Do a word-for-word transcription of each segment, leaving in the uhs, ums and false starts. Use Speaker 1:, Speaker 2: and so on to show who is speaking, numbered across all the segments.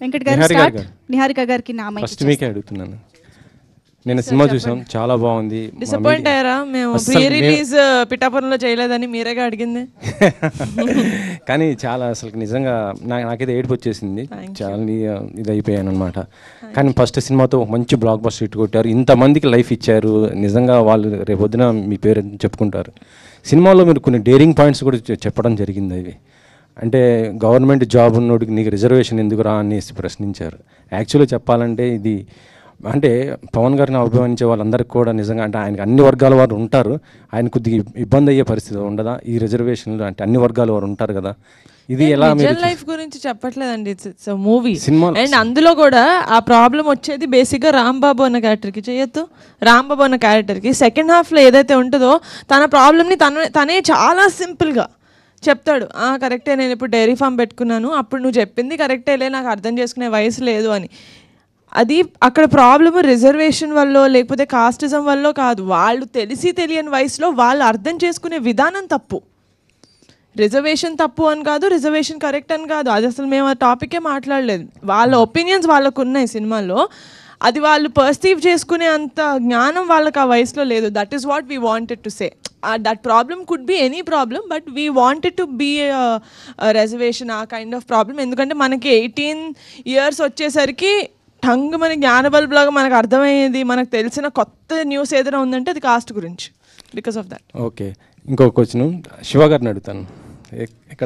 Speaker 1: వెంకట్ గారు స్టార్ట్. నిహారిక గారికి నా మైక్
Speaker 2: ఫస్ట్ మీకే అడుగుతున్నాను. నేను సినిమా చూసాం, చాలా బాగుంది.
Speaker 3: డిసప్పాయింట్ అయ్యారా? మేము ప్రీ రిలీజ్ పిఠాపురంలో చేయలేదని మీరేగా అడిగింది.
Speaker 2: కానీ చాలా అసలు నిజంగా నాకు నాకైతే ఏడుపు వచ్చేసింది, చాలా ఇది అయిపోయాను అనమాట. కానీ ఫస్ట్ సినిమాతో మంచి బ్లాక్ బస్టర్ హిట్ కొట్టారు, ఇంతమందికి లైఫ్ ఇచ్చారు. నిజంగా వాళ్ళు రేపొద్దున మీ పేరు చెప్పుకుంటారు. సినిమాలో మీరు కొన్ని డేరింగ్ పాయింట్స్ కూడా చెప్పడం జరిగింది. అవి అంటే గవర్నమెంట్ జాబ్ ఉన్నోడికి నీకు రిజర్వేషన్ ఎందుకు రా అనేసి ప్రశ్నించారు. యాక్చువల్గా చెప్పాలంటే ఇది అంటే పవన్ గారిని అభిమానించే వాళ్ళందరికీ కూడా నిజంగా అంటే ఆయనకి అన్ని వర్గాల వారు ఉంటారు, ఆయన కొద్దిగా ఇబ్బంది అయ్యే పరిస్థితి ఉండదా ఈ రిజర్వేషన్లు? అంటే అన్ని వర్గాల వారు ఉంటారు కదా, ఇది ఎలా?
Speaker 3: రియల్ లైఫ్ గురించి చెప్పట్లేదండి, ఇట్స్ మూవీ. అండ్ అందులో కూడా ఆ ప్రాబ్లం వచ్చేది బేసిక్గా రాంబాబు అన్న క్యారెక్టర్కి చేయొద్దు. రాంబాబు అన్న క్యారెక్టర్కి సెకండ్ హాఫ్లో ఏదైతే ఉంటుందో తన ప్రాబ్లమ్ని తన తనే చాలా సింపుల్గా చెప్తాడు. కరెక్టే, నేను ఇప్పుడు డైరీ ఫామ్ పెట్టుకున్నాను, అప్పుడు నువ్వు చెప్పింది కరెక్టేలే, నాకు అర్థం చేసుకునే వయసు లేదు అని. అది అక్కడ ప్రాబ్లమ్ రిజర్వేషన్ వల్ల లేకపోతే కాస్టిజం వల్ల కాదు, వాళ్ళు తెలిసి తెలియని వయసులో వాళ్ళు అర్థం చేసుకునే విధానం తప్పు. రిజర్వేషన్ తప్పు అని కాదు, రిజర్వేషన్ కరెక్ట్ అని కాదు, అది అసలు మేము ఆ టాపికే మాట్లాడలేదు. వాళ్ళ ఒపీనియన్స్ వాళ్ళకు ఉన్నాయి సినిమాలో, అది వాళ్ళు పర్సీవ్ చేసుకునే అంత జ్ఞానం వాళ్ళకి ఆ వయసులో లేదు. That is what we wanted to say. That problem could be any problem, but we wanted to be reservation a kind of problem. ఎందుకంటే మనకి ఎయిటీన్ ఇయర్స్ వచ్చేసరికి టంగ్ మన జ్ఞాన బల్బులాగా మనకు అర్థమయ్యేది, మనకు తెలిసిన కొత్త న్యూస్ ఏదైనా ఉందంటే అది కాస్ట్ గురించి. Because of that.
Speaker 2: ఓకే, ఇంకో క్వశ్చన్ శివ గారిని అడుగుతాను. ఎక్కడ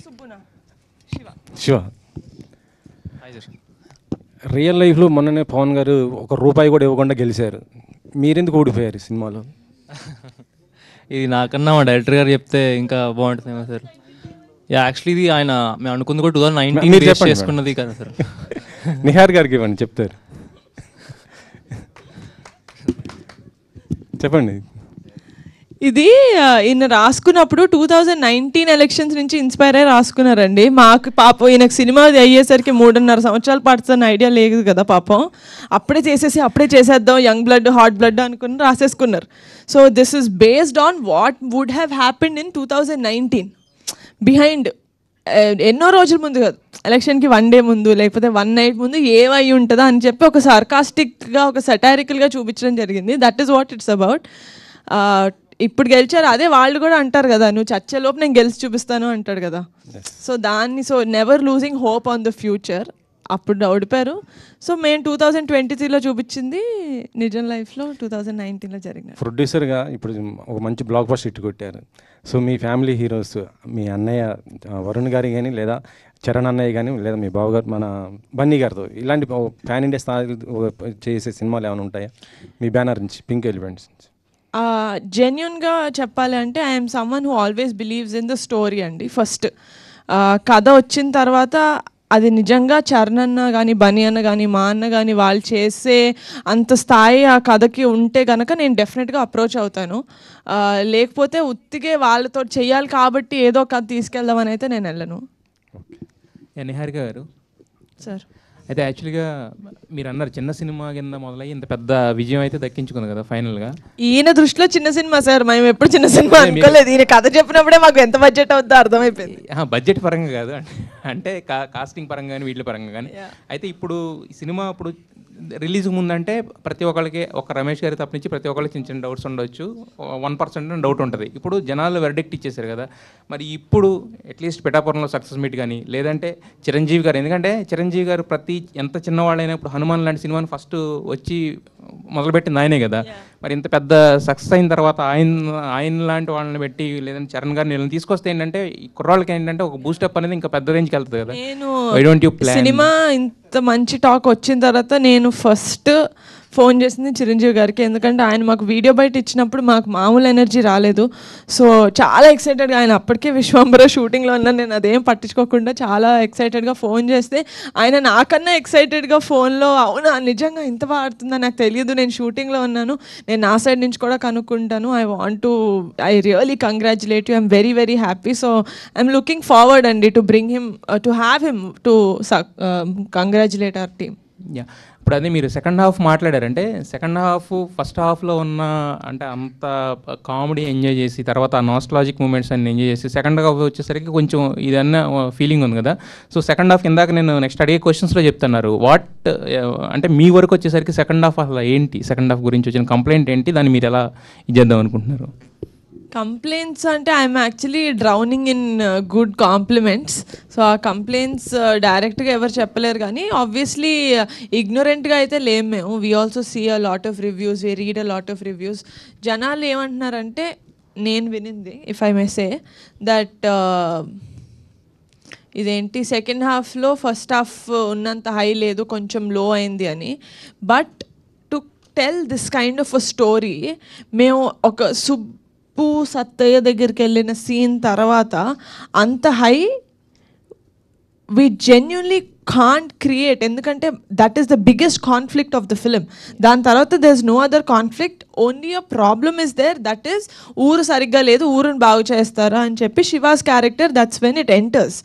Speaker 2: శివ? రియల్ లైఫ్లో మొన్ననే పవన్ గారు ఒక రూపాయి కూడా ఇవ్వకుండా గెలిచారు, మీరెందుకు ఓడిపోయారు సినిమాలో?
Speaker 4: ఇది నాకన్నా మా డైరెక్టర్ గారు చెప్తే ఇంకా బాగుంటుందేమో సార్. యాక్చువల్లీ ఇది ఆయన మేము అనుకుంది కూడా టూ థౌసండ్ నైన్టీన్ బేస్ చేసుకున్నది కదా సార్.
Speaker 2: నిహార్ గారికి ఇవ్వండి, చెప్తారు. చెప్పండి.
Speaker 3: ఇది ఈయన రాసుకున్నప్పుడు టూ థౌజండ్ నైన్టీన్ ఎలక్షన్స్ నుంచి ఇన్స్పైర్ అయ్యి రాసుకున్నారండి. మాకు పాపం ఈయనకు సినిమా అయ్యేసరికి మూడున్నర సంవత్సరాలు పడుతున్న ఐడియా లేదు కదా పాపం. అప్పుడే చేసేసి అప్పుడే చేసేద్దాం, యంగ్ బ్లడ్ హాట్ బ్లడ్ అనుకుని రాసేసుకున్నారు. So this is based on what would have happened in two thousand nineteen. Behind ఎన్నో రోజుల ముందు కాదు, ఎలక్షన్కి వన్ డే ముందు లేకపోతే వన్ నైట్ ముందు ఏమై ఉంటుందా అని చెప్పి ఒక సార్కాస్టిక్గా ఒక సటారికల్గా చూపించడం జరిగింది. That is what it's about. ఇప్పుడు గెలిచారు, అదే వాళ్ళు కూడా అంటారు కదా, నువ్వు చచ్చేలోపు నేను గెలిచి చూపిస్తాను అంటాడు కదా. సో దాన్ని so never losing hope on the future. అప్పుడు ఓడిపారు. సో మేము టూ థౌజండ్ ట్వంటీ త్రీలో చూపించింది నిజం లైఫ్లో టూ థౌజండ్ నైన్టీన్లో జరిగింది.
Speaker 2: ప్రొడ్యూసర్గా ఇప్పుడు ఒక మంచి బ్లాక్ బస్టర్ హిట్ కొట్టారు. సో మీ ఫ్యామిలీ హీరోస్, మీ అన్నయ్య వరుణ్ గారి కానీ లేదా చరణ్ అన్నయ్య కానీ లేదా మీ బావగారు మన బన్నీ గారితో ఇలాంటి ప్యాన్ ఇండియా స్థాయి చేసే సినిమాలు ఏమైనా ఉంటాయా మీ బ్యానర్ నుంచి, పింక్ ఎలిఫెంట్స్ నుంచి?
Speaker 3: జెన్యున్గా చెప్పాలి అంటే I'm someone who always believes in the story అండి. ఫస్ట్ కథ వచ్చిన తర్వాత అది నిజంగా చరణ్ అన్న కానీ బన్నీ అన్న కానీ మా అన్న కానీ వాళ్ళు చేసే అంత స్థాయి ఆ కథకి ఉంటే కనుక నేను డెఫినెట్గా అప్రోచ్ అవుతాను. లేకపోతే ఉత్తిగే వాళ్ళతో చెయ్యాలి కాబట్టి ఏదో కథ తీసుకెళ్దామని అయితే నేను వెళ్ళను.
Speaker 4: నిహారిక గారు
Speaker 3: సార్,
Speaker 4: అయితే యాక్చువల్గా మీరు అన్నారు చిన్న సినిమా కింద మొదలై ఇంత పెద్ద విజయం అయితే దక్కించుకుంది కదా ఫైనల్గా.
Speaker 3: ఈయన దృష్టిలో చిన్న సినిమా సార్, మేము ఎప్పుడు చిన్న సినిమా అనుకోలేదు. ఈయన కథ చెప్పినప్పుడే మాకు ఎంత బడ్జెట్ అవుతుందో అర్థమైపోయింది.
Speaker 4: బడ్జెట్ పరంగా కాదు, అంటే కాస్టింగ్ పరంగా కానీ వీటి పరంగా కానీ. అయితే ఇప్పుడు ఈ సినిమా ఇప్పుడు రిలీజ్ ముందంటే ప్రతి ఒక్కరికి ఒక రమేష్ గారి తప్ప నుంచి ప్రతి ఒక్కరికి చిన్న చిన్న డౌట్స్ ఉండొచ్చు, వన్ పర్సెంట్ డౌట్ ఉంటుంది. ఇప్పుడు జనాలు వెర్డిక్ట్ ఇచ్చేసారు కదా, మరి ఇప్పుడు అట్లీస్ట్ పిఠాపురంలో సక్సెస్ మీట్ కానీ లేదంటే చిరంజీవి గారు, ఎందుకంటే చిరంజీవి గారు ప్రతి ఎంత చిన్నవాళ్ళైనా ఇప్పుడు హనుమాన్ లాంటి సినిమాని ఫస్ట్ వచ్చి మొదలుపెట్టింది ఆయనే కదా. మరి ఇంత పెద్ద సక్సెస్ అయిన తర్వాత ఆయన ఆయన లాంటి వాళ్ళని పెట్టి లేదంటే చరణ్ గారిని వీళ్ళని తీసుకొస్తే ఏంటంటే ఈ కుర్రాళ్ళకి ఏంటంటే ఒక బూస్టప్ అనేది ఇంకా పెద్ద రేంజ్కి వెళ్తుంది కదా.
Speaker 3: నేను సినిమా ఇంత మంచి టాక్ వచ్చిన తర్వాత నేను ఫస్ట్ ఫోన్ చేసింది చిరంజీవి గారికి. ఎందుకంటే ఆయన మాకు వీడియో బయట ఇచ్చినప్పుడు మాకు మామూలు ఎనర్జీ రాలేదు. సో చాలా ఎక్సైటెడ్గా, ఆయన అప్పటికే విశ్వంబర షూటింగ్లో ఉన్నాను, నేను అదేం పట్టించుకోకుండా చాలా ఎక్సైటెడ్గా ఫోన్ చేస్తే ఆయన నాకన్నా ఎక్సైటెడ్గా ఫోన్లో అవునా నిజంగా ఇంత బాగా ఆడుతుందా నాకు తెలియదు, నేను షూటింగ్లో ఉన్నాను, నేను నా సైడ్ నుంచి కూడా కనుక్కుంటాను, I want to I really congratulate you, I'm very very happy. So I'm looking forward అండి to bring him to have him to congratulate our team.
Speaker 4: Yeah, ఇప్పుడు అదే మీరు సెకండ్ హాఫ్ మాట్లాడారంటే సెకండ్ హాఫ్ ఫస్ట్ హాఫ్లో ఉన్న అంటే అంత comedy enjoy చేసి తర్వాత ఆ నాస్టాలజిక్ మూమెంట్స్ అన్ని ఎంజాయ్ చేసి సెకండ్ హాఫ్ వచ్చేసరికి కొంచెం ఇదన్న ఫీలింగ్ ఉంది కదా. సో సెకండ్ హాఫ్ ఇందాక నేను నెక్స్ట్ అడిగే క్వశ్చన్స్లో చెప్తున్నారు వాట్ అంటే మీ వరకు వచ్చేసరికి సెకండ్ హాఫ్ అసలు ఏంటి, సెకండ్ హాఫ్ గురించి వచ్చిన కంప్లైంట్ ఏంటి, దాన్ని మీరు ఎలా ఇచ్చేద్దాం అనుకుంటున్నారు?
Speaker 3: కంప్లైంట్స్ అంటే I'm actually drowning in good compliments. So ఆ కంప్లైంట్స్ డైరెక్ట్గా ఎవరు చెప్పలేరు కానీ ఆబ్వియస్లీ ఇగ్నోరెంట్గా అయితే లేము మేము. We also see a lot of reviews, we read a lot of reviews. జనాలు ఏమంటున్నారంటే నేను వినింది if I may say that ఇదేంటి సెకండ్ హాఫ్లో ఫస్ట్ హాఫ్ ఉన్నంత హై లేదు, కొంచెం లో అయింది అని. But to tell this kind of a story మేము ఒక సుబ్ ఉప్పు సత్తయ్య దగ్గరికి వెళ్ళిన సీన్ తర్వాత అంత high we genuinely can't create, ఎందుకంటే that is the biggest conflict of the film. దాని తర్వాత there is no other conflict, only a problem is there, that is ఊరు సరిగ్గా లేదు, ఊరుని బాగు చేస్తారా అని చెప్పి Shiva's character, that's when it enters.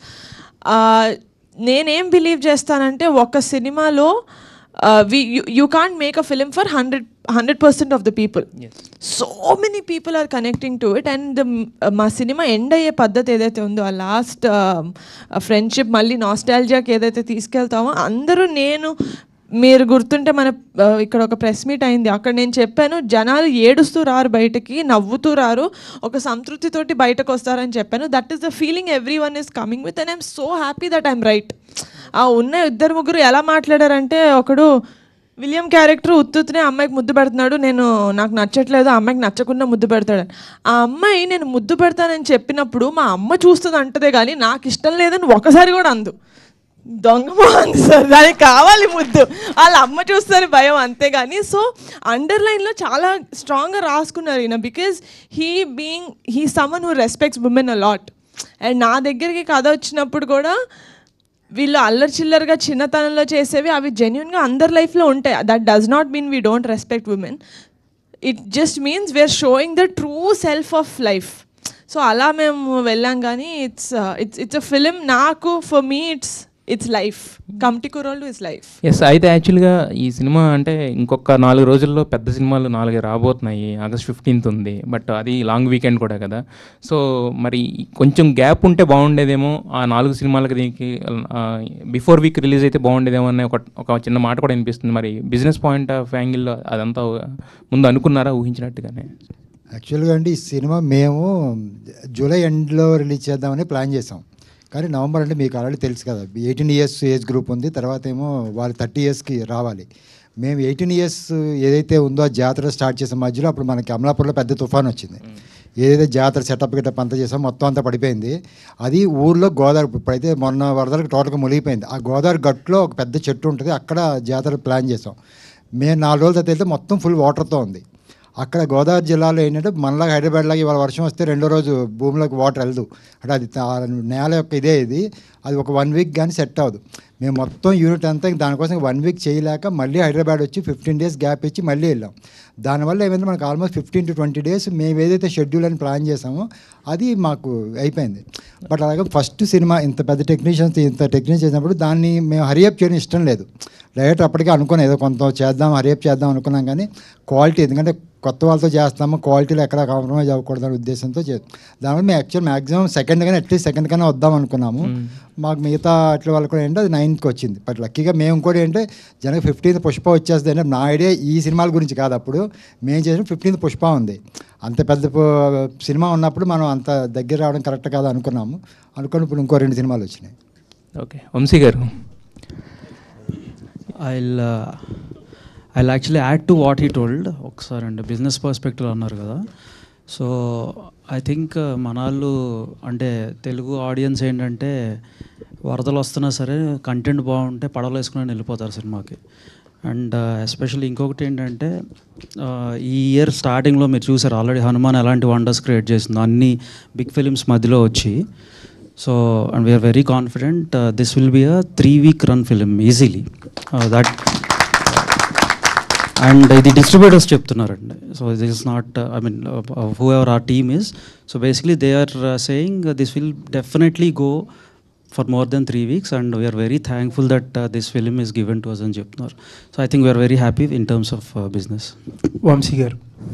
Speaker 3: నేనేం బిలీవ్ చేస్తానంటే ఒక సినిమాలో Uh, we you, you can't make a film for one hundred percent of the people. Yes. So many people are connecting to it, and the uh, ma cinema end aye paddhati edaithe undo aa last uh, uh, friendship malli nostalgia ki edaithe తీసుకెళ్తామో అందరూ, నేను మీరు గుర్తుంటే మన ఇక్కడ ఒక press meet అయింది, అక్కడ నేను చెప్పాను జనాలు ఏడుస్తూ రారు బయటకి, నవ్వుతూ రారు, ఒక సంతృప్తితోటి బయటకు వస్తారని చెప్పాను. That is the feeling everyone is coming with, and I'm so happy that I'm right. ఆ ఉన్న ఇద్దరు ముగ్గురు ఎలా మాట్లాడారంటే, ఒకడు విలియం క్యారెక్టర్ ఉత్తునే అమ్మాయికి ముద్దు పెడుతున్నాడు, నేను నాకు నచ్చట్లేదు, అమ్మాయికి నచ్చకుండా ముద్దు పెడతాడు. ఆ అమ్మాయి నేను ముద్దు పెడతానని చెప్పినప్పుడు మా అమ్మ చూస్తుంది అంటదే కానీ నాకు ఇష్టం లేదని ఒకసారి కూడా అందు. దొంగ బాగుంది సార్, దానికి కావాలి ముద్దు, వాళ్ళ అమ్మ చూస్తారు భయం అంతేగాని. సో అండర్లైన్లో చాలా స్ట్రాంగ్గా రాసుకున్నారు ఈయన, because he being he someone who respects women a lot. And నా దగ్గరికి కథ వచ్చినప్పుడు కూడా వీళ్ళు అల్లరి చిల్లరగా చిన్నతనంలో చేసేవి అవి జెన్యున్గా అందరి లైఫ్లో ఉంటాయి. That does not mean we don't respect women, it just means we're showing the true self of life. So అలా మేము వెళ్ళాం కానీ it's it's it's a film. నాకు for me it's it's life, committee కుర్రోళ్ళు ఇట్స్ లైఫ్.
Speaker 4: ఎస్, అయితే యాక్చువల్గా ఈ cinema అంటే ఇంకొక నాలుగు రోజుల్లో పెద్ద సినిమాలు నాలుగు రాబోతున్నాయి, ఆగస్ట్ ఫిఫ్టీన్త్ ఉంది, బట్ అది లాంగ్ వీకెండ్ కూడా కదా. సో మరి కొంచెం గ్యాప్ ఉంటే బాగుండేదేమో ఆ నాలుగు సినిమాలకి, దీనికి బిఫోర్ వీక్ రిలీజ్ అయితే బాగుండేదేమో అనే ఒక ఒక చిన్న మాట కూడా వినిపిస్తుంది. మరి బిజినెస్ పాయింట్ ఆఫ్ యాంగిల్లో అదంతా ముందు అనుకున్నారా, ఊహించినట్టుగానే?
Speaker 5: యాక్చువల్గా అండి ఈ సినిమా మేము జూలై ఎండ్లో రిలీజ్ చేద్దామని ప్లాన్ చేసాం, కానీ నవంబర్ అంటే మీకు ఆల్రెడీ తెలుసు కదా, ఎయిటీన్ ఇయర్స్ ఏజ్ గ్రూప్ ఉంది, తర్వాత ఏమో వాళ్ళు థర్టీ ఇయర్స్కి రావాలి. మేము ఎయిటీన్ ఇయర్స్ ఏదైతే ఉందో ఆ జాతర స్టార్ట్ చేసే మధ్యలో అప్పుడు మనకి అమలాపూర్లో పెద్ద తుఫాన్ వచ్చింది. ఏదైతే జాతర సెటప్ గిటప్ అంతా చేసామో మొత్తం అంతా పడిపోయింది. అది ఊర్లో గోదావరి, ఇప్పుడైతే మొన్న వరదలకు టోటల్గా మునిగిపోయింది. ఆ గోదావరి గట్టులో ఒక పెద్ద చెట్టు ఉంటుంది, అక్కడ జాతర ప్లాన్ చేసాం. మేము నాలుగు రోజుల తర్వాత వెళ్తే మొత్తం ఫుల్ వాటర్తో ఉంది. అక్కడ గోదావరి జిల్లాలో ఏంటంటే మనలాగా హైదరాబాద్ లాగా ఇవాళ వర్షం వస్తే రెండో రోజు భూమిలోకి వాటర్ వెళ్ళదు, అంటే అది నేల యొక్క ఇదే ఇది, అది ఒక వన్ వీక్ కానీ సెట్ అవ్వదు. మేము మొత్తం యూనిట్ అంతా దానికోసం వన్ వీక్ చేయలేక మళ్ళీ హైదరాబాద్ వచ్చి ఫిఫ్టీన్ డేస్ గ్యాప్ ఇచ్చి మళ్ళీ వెళ్ళాం. దానివల్ల ఏమైంది, మనకు almost fifteen to twenty days మేము ఏదైతే షెడ్యూల్ అని ప్లాన్ చేసామో అది మాకు అయిపోయింది. బట్ అలాగే ఫస్ట్ సినిమా ఇంత పెద్ద టెక్నీషియన్స్ ఇంత టెక్నీషియన్స్ చేసినప్పుడు దాన్ని మేము హరియప్ చేయడం ఇష్టం లేదు. డైరెక్టర్ అప్పటికే అనుకున్నాం ఏదో కొంత చేద్దాం హరియప్ చేద్దాం అనుకున్నాం, కానీ క్వాలిటీ, ఎందుకంటే కొత్త వాళ్ళతో చేస్తాము, క్వాలిటీలో ఎక్కడ కాంప్రమైజ్ అవ్వకూడదని ఉద్దేశంతో చే దానివల్ల మేము యాక్చువల్ మ్యాక్సిమం సెకండ్ కానీ అట్లీస్ట్ సెకండ్ కన్నా వద్దాం అనుకున్నాము. మాకు మిగతా అట్ల వాళ్ళు కూడా ఏంటంటే అది నైన్త్కి వచ్చింది. బట్ లక్కీగా మేము కూడా ఏంటంటే జనకి ఫిఫ్టీన్త్ పుష్ప వచ్చేస్తుంది అంటే నా ఐడియా ఈ సినిమాల గురించి కాదు, అప్పుడు మేము చేసిన ఫిఫ్టీన్త్ పుష్ప ఉంది. అంత పెద్ద సినిమా ఉన్నప్పుడు మనం అంత దగ్గర రావడం కరెక్ట్ కాదు అనుకున్నాము. అనుకుని ఇప్పుడు ఇంకో రెండు సినిమాలు వచ్చినాయి.
Speaker 4: ఓకే, వంశీ గారు.
Speaker 6: I'll I'll actually add to what he told. ఒకసారి అండి బిజినెస్ పర్స్పెక్టివ్ అన్నారు కదా, సో ఐ థింక్ మన వాళ్ళు అంటే తెలుగు ఆడియన్స్ ఏంటంటే వరదలు వస్తున్నా సరే కంటెంట్ బాగుంటే పడవలు వేసుకుని వెళ్ళిపోతారు సినిమాకి. అండ్ ఎస్పెషల్లీ ఇంకొకటి ఏంటంటే ఈ ఇయర్ స్టార్టింగ్లో మీరు చూసారు ఆల్రెడీ హనుమాన్ ఎలాంటి వండర్స్ క్రియేట్ చేసిందో అన్ని బిగ్ ఫిలిమ్స్ మధ్యలో వచ్చి. So and we're very confident this will be a three week run film easily. That and ఇది డిస్ట్రిబ్యూటర్స్ చెప్తున్నారండి. So this is not I mean whoever our team is. So basically they are saying this will definitely go for more than three weeks, and we are very thankful that uh, this film is given to us అని చెప్తున్నారు. So I think we are very happy in terms of uh, business.
Speaker 7: Vamsi గారు.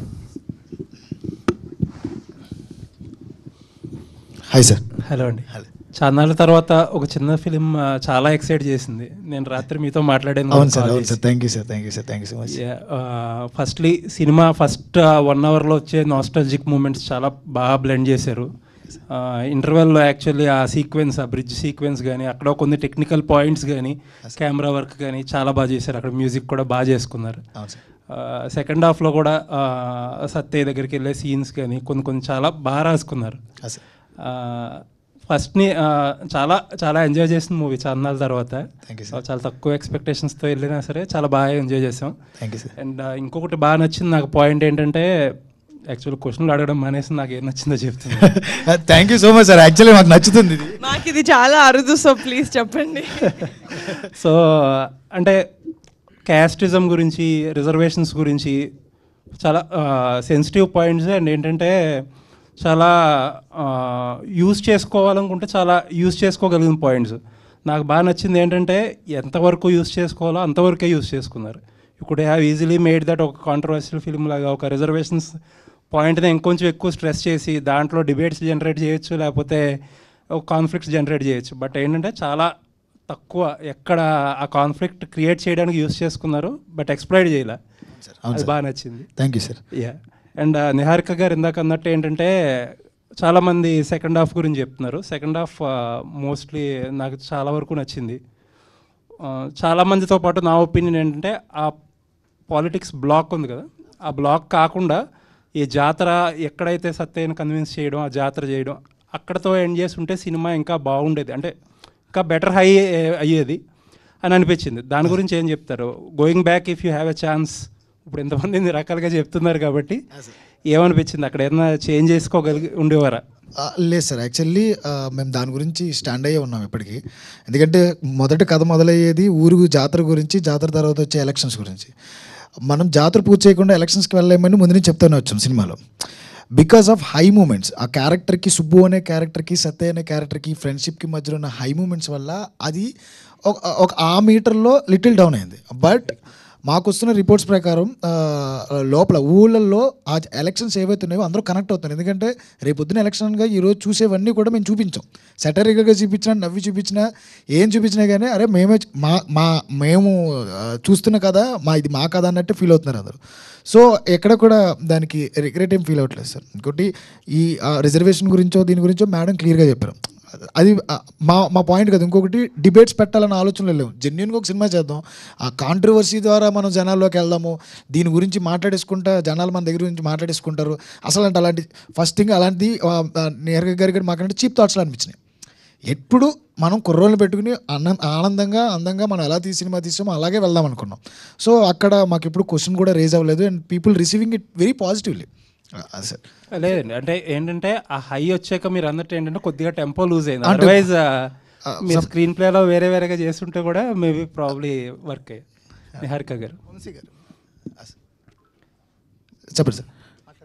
Speaker 8: Hi sir.
Speaker 7: Hello అండి. Hello. చాలా తర్వాత ఒక చిన్న film చాలా excite చేసింది. నేను రాత్రి మీతో మాట్లాడాను.
Speaker 8: అవును సార్, అవును sir. Thank you sir, thank you sir, thank you so much.
Speaker 7: Firstly సినిమా ఫస్ట్ వన్ అవర్లో వచ్చే నాస్టాలజిక్ మూమెంట్స్ చాలా బాగా బ్లెండ్ చేశారు. ఇంటర్వెల్లో యాక్చువల్లీ ఆ సీక్వెన్స్, ఆ బ్రిడ్జ్ సీక్వెన్స్ కానీ, అక్కడ కొన్ని టెక్నికల్ పాయింట్స్ కానీ, కెమెరా వర్క్ కానీ చాలా బాగా చేశారు. అక్కడ మ్యూజిక్ కూడా బాగా చేసుకున్నారు. సెకండ్ హాఫ్లో కూడా సత్య దగ్గరికి వెళ్ళే సీన్స్ కానీ కొన్ని కొన్ని చాలా బాగా రాసుకున్నారు. ఫస్ట్ని చాలా చాలా ఎంజాయ్ చేసిన మూవీ చాన్నాళ్ళ తర్వాత. చాలా తక్కువ ఎక్స్పెక్టేషన్స్తో వెళ్ళినా సరే చాలా బాగా ఎంజాయ్ చేసాం. అండ్ ఇంకొకటి బాగా నచ్చింది నాకు పాయింట్ ఏంటంటే, యాక్చువల్ క్వశ్చన్లు అడగడం మానేసి నాకు ఏం నచ్చిందో చెప్తుంది.
Speaker 8: Thank you so much sir. Actually మాకు నచ్చుతుంది ఇది.
Speaker 3: నాకు ఇది చాలా అరుదు, సో ప్లీజ్ చెప్పండి.
Speaker 7: సో అంటే క్యాస్టిజం గురించి, రిజర్వేషన్స్ గురించి చాలా సెన్సిటివ్ పాయింట్స్. అండ్ ఏంటంటే చాలా యూజ్ చేసుకోవాలనుకుంటే చాలా యూజ్ చేసుకోగలిగిన పాయింట్స్. నాకు బాగా నచ్చింది ఏంటంటే ఎంతవరకు యూజ్ చేసుకోవాలో అంతవరకే యూజ్ చేసుకున్నారు. ఇప్పుడు హ్యావ్ ఈజీలీ మేడ్ దట్ ఒక కాంట్రవర్షియల్ ఫిల్మ్ లాగా ఒక రిజర్వేషన్స్ పాయింట్ని ఇంకొంచెం ఎక్కువ స్ట్రెస్ చేసి దాంట్లో డిబేట్స్ జనరేట్ చేయొచ్చు, లేకపోతే ఒక కాన్ఫ్లిక్ట్స్ జనరేట్ చేయొచ్చు. బట్ ఏంటంటే చాలా తక్కువ ఎక్కడ ఆ కాన్ఫ్లిక్ట్ క్రియేట్ చేయడానికి యూజ్ చేసుకున్నారు, బట్ ఎక్స్ప్లాయిట్ చేయలే. అది బాగా నచ్చింది.
Speaker 8: Thank you sir.
Speaker 7: Yeah. And Niharika garu ఇందాక అన్నట్టు ఏంటంటే చాలామంది సెకండ్ హాఫ్ గురించి చెప్తున్నారు. సెకండ్ హాఫ్ మోస్ట్లీ నాకు చాలా వరకు నచ్చింది. చాలామందితో పాటు నా ఒపీనియన్ ఏంటంటే ఆ పాలిటిక్స్ బ్లాక్ ఉంది కదా, ఆ బ్లాక్ కాకుండా ఈ జాతర ఎక్కడైతే సత్యని కన్విన్స్ చేయడం, ఆ జాతర చేయడం అక్కడతో ఎండ్ చేసి ఉంటే సినిమా ఇంకా బాగుండేది, అంటే ఇంకా బెటర్ హై అయ్యేది అని అనిపించింది. దాని గురించి ఏం చెప్తారు? Going back if you have a chance. ఇప్పుడు ఎంతమంది ఇన్ని రకాలుగా చెప్తున్నారు కాబట్టి ఏమనిపించింది? అక్కడ ఏదైనా చేంజ్ చేసుకోగలిగి ఉండేవారా?
Speaker 8: లేదు సార్, యాక్చువల్లీ మేము దాని గురించి స్టాండ్ అయ్యే ఉన్నాం ఇప్పటికీ. ఎందుకంటే మొదటి కథ మొదలయ్యేది ఊరు జాతర గురించి, జాతర తర్వాత వచ్చే ఎలక్షన్స్ గురించి. మనం జాతర పూర్తి చేయకుండా ఎలక్షన్స్కి వెళ్ళలేమని ముందు నుంచి చెప్తూనే వచ్చాం సినిమాలో. బికాస్ ఆఫ్ హై మూమెంట్స్, ఆ క్యారెక్టర్కి, సుబ్బు అనే క్యారెక్టర్కి, సత్య అనే క్యారెక్టర్కి, ఫ్రెండ్షిప్కి మధ్యలో ఉన్న హై మూమెంట్స్ వల్ల అది ఒక ఆ మీటర్లో లిటిల్ డౌన్ అయింది. బట్ మాకు వస్తున్న రిపోర్ట్స్ ప్రకారం లోపల ఊళ్ళల్లో ఆ ఎలక్షన్స్ ఏవైతే ఉన్నాయో అందరూ కనెక్ట్ అవుతున్నారు. ఎందుకంటే రేపు పొద్దున ఎలక్షన్గా ఈరోజు చూసేవన్నీ కూడా మేము చూపించాం. సెటరికల్గా చూపించినా, నవ్వి చూపించినా, ఏం చూపించినా కానీ అరే మేమే మా మా మేము చూస్తున్న కదా, మా ఇది మా కథ అన్నట్టు ఫీల్ అవుతున్నారు అందరూ. సో ఎక్కడ కూడా దానికి రిగ్రెట్ ఏం ఫీల్ అవ్వట్లేదు సార్. ఇంకోటి ఈ రిజర్వేషన్ గురించో దీని గురించో మేడం క్లియర్గా చెప్పారు. అది మా మా పాయింట్ కదా. ఇంకొకటి డిబేట్స్ పెట్టాలన్న ఆలోచనలు లేవు. జెన్యున్గా ఒక సినిమా చేద్దాం, ఆ కాంట్రవర్సీ ద్వారా మనం జనాల్లోకి వెళ్దాము, దీని గురించి మాట్లాడేసుకుంటా జనాలు మన దగ్గర గురించి మాట్లాడేసుకుంటారు. అసలు అంటే అలాంటి ఫస్ట్ థింగ్ అలాంటిది నేరుగా గారి మాకంటే చీప్ థాట్స్లో అనిపించినాయి. ఎప్పుడు మనం కుర్రోళ్ళు పెట్టుకుని అన్న ఆనందంగా అందంగా మనం ఎలా తీసి సినిమా తీసామో అలాగే వెళ్దాం అనుకున్నాం. సో అక్కడ మాకు ఎప్పుడు క్వశ్చన్ కూడా రేజ్ అవ్వలేదు. And people receiving it very positively. Sir
Speaker 7: లేదండి, అంటే ఏంటంటే ఆ హై వచ్చాక మీరు అన్నట్టు ఏంటంటే కొద్దిగా టెంపో లూజ్ అయింది. అదర్వైజ్ మీరు స్క్రీన్ ప్లేలో వేరే వేరేగా చేస్తుంటే కూడా మేబీ ప్రాబ్లీ వర్క్ అయ్యాయి. నిహారిక గారు
Speaker 8: చెప్పండి సార్.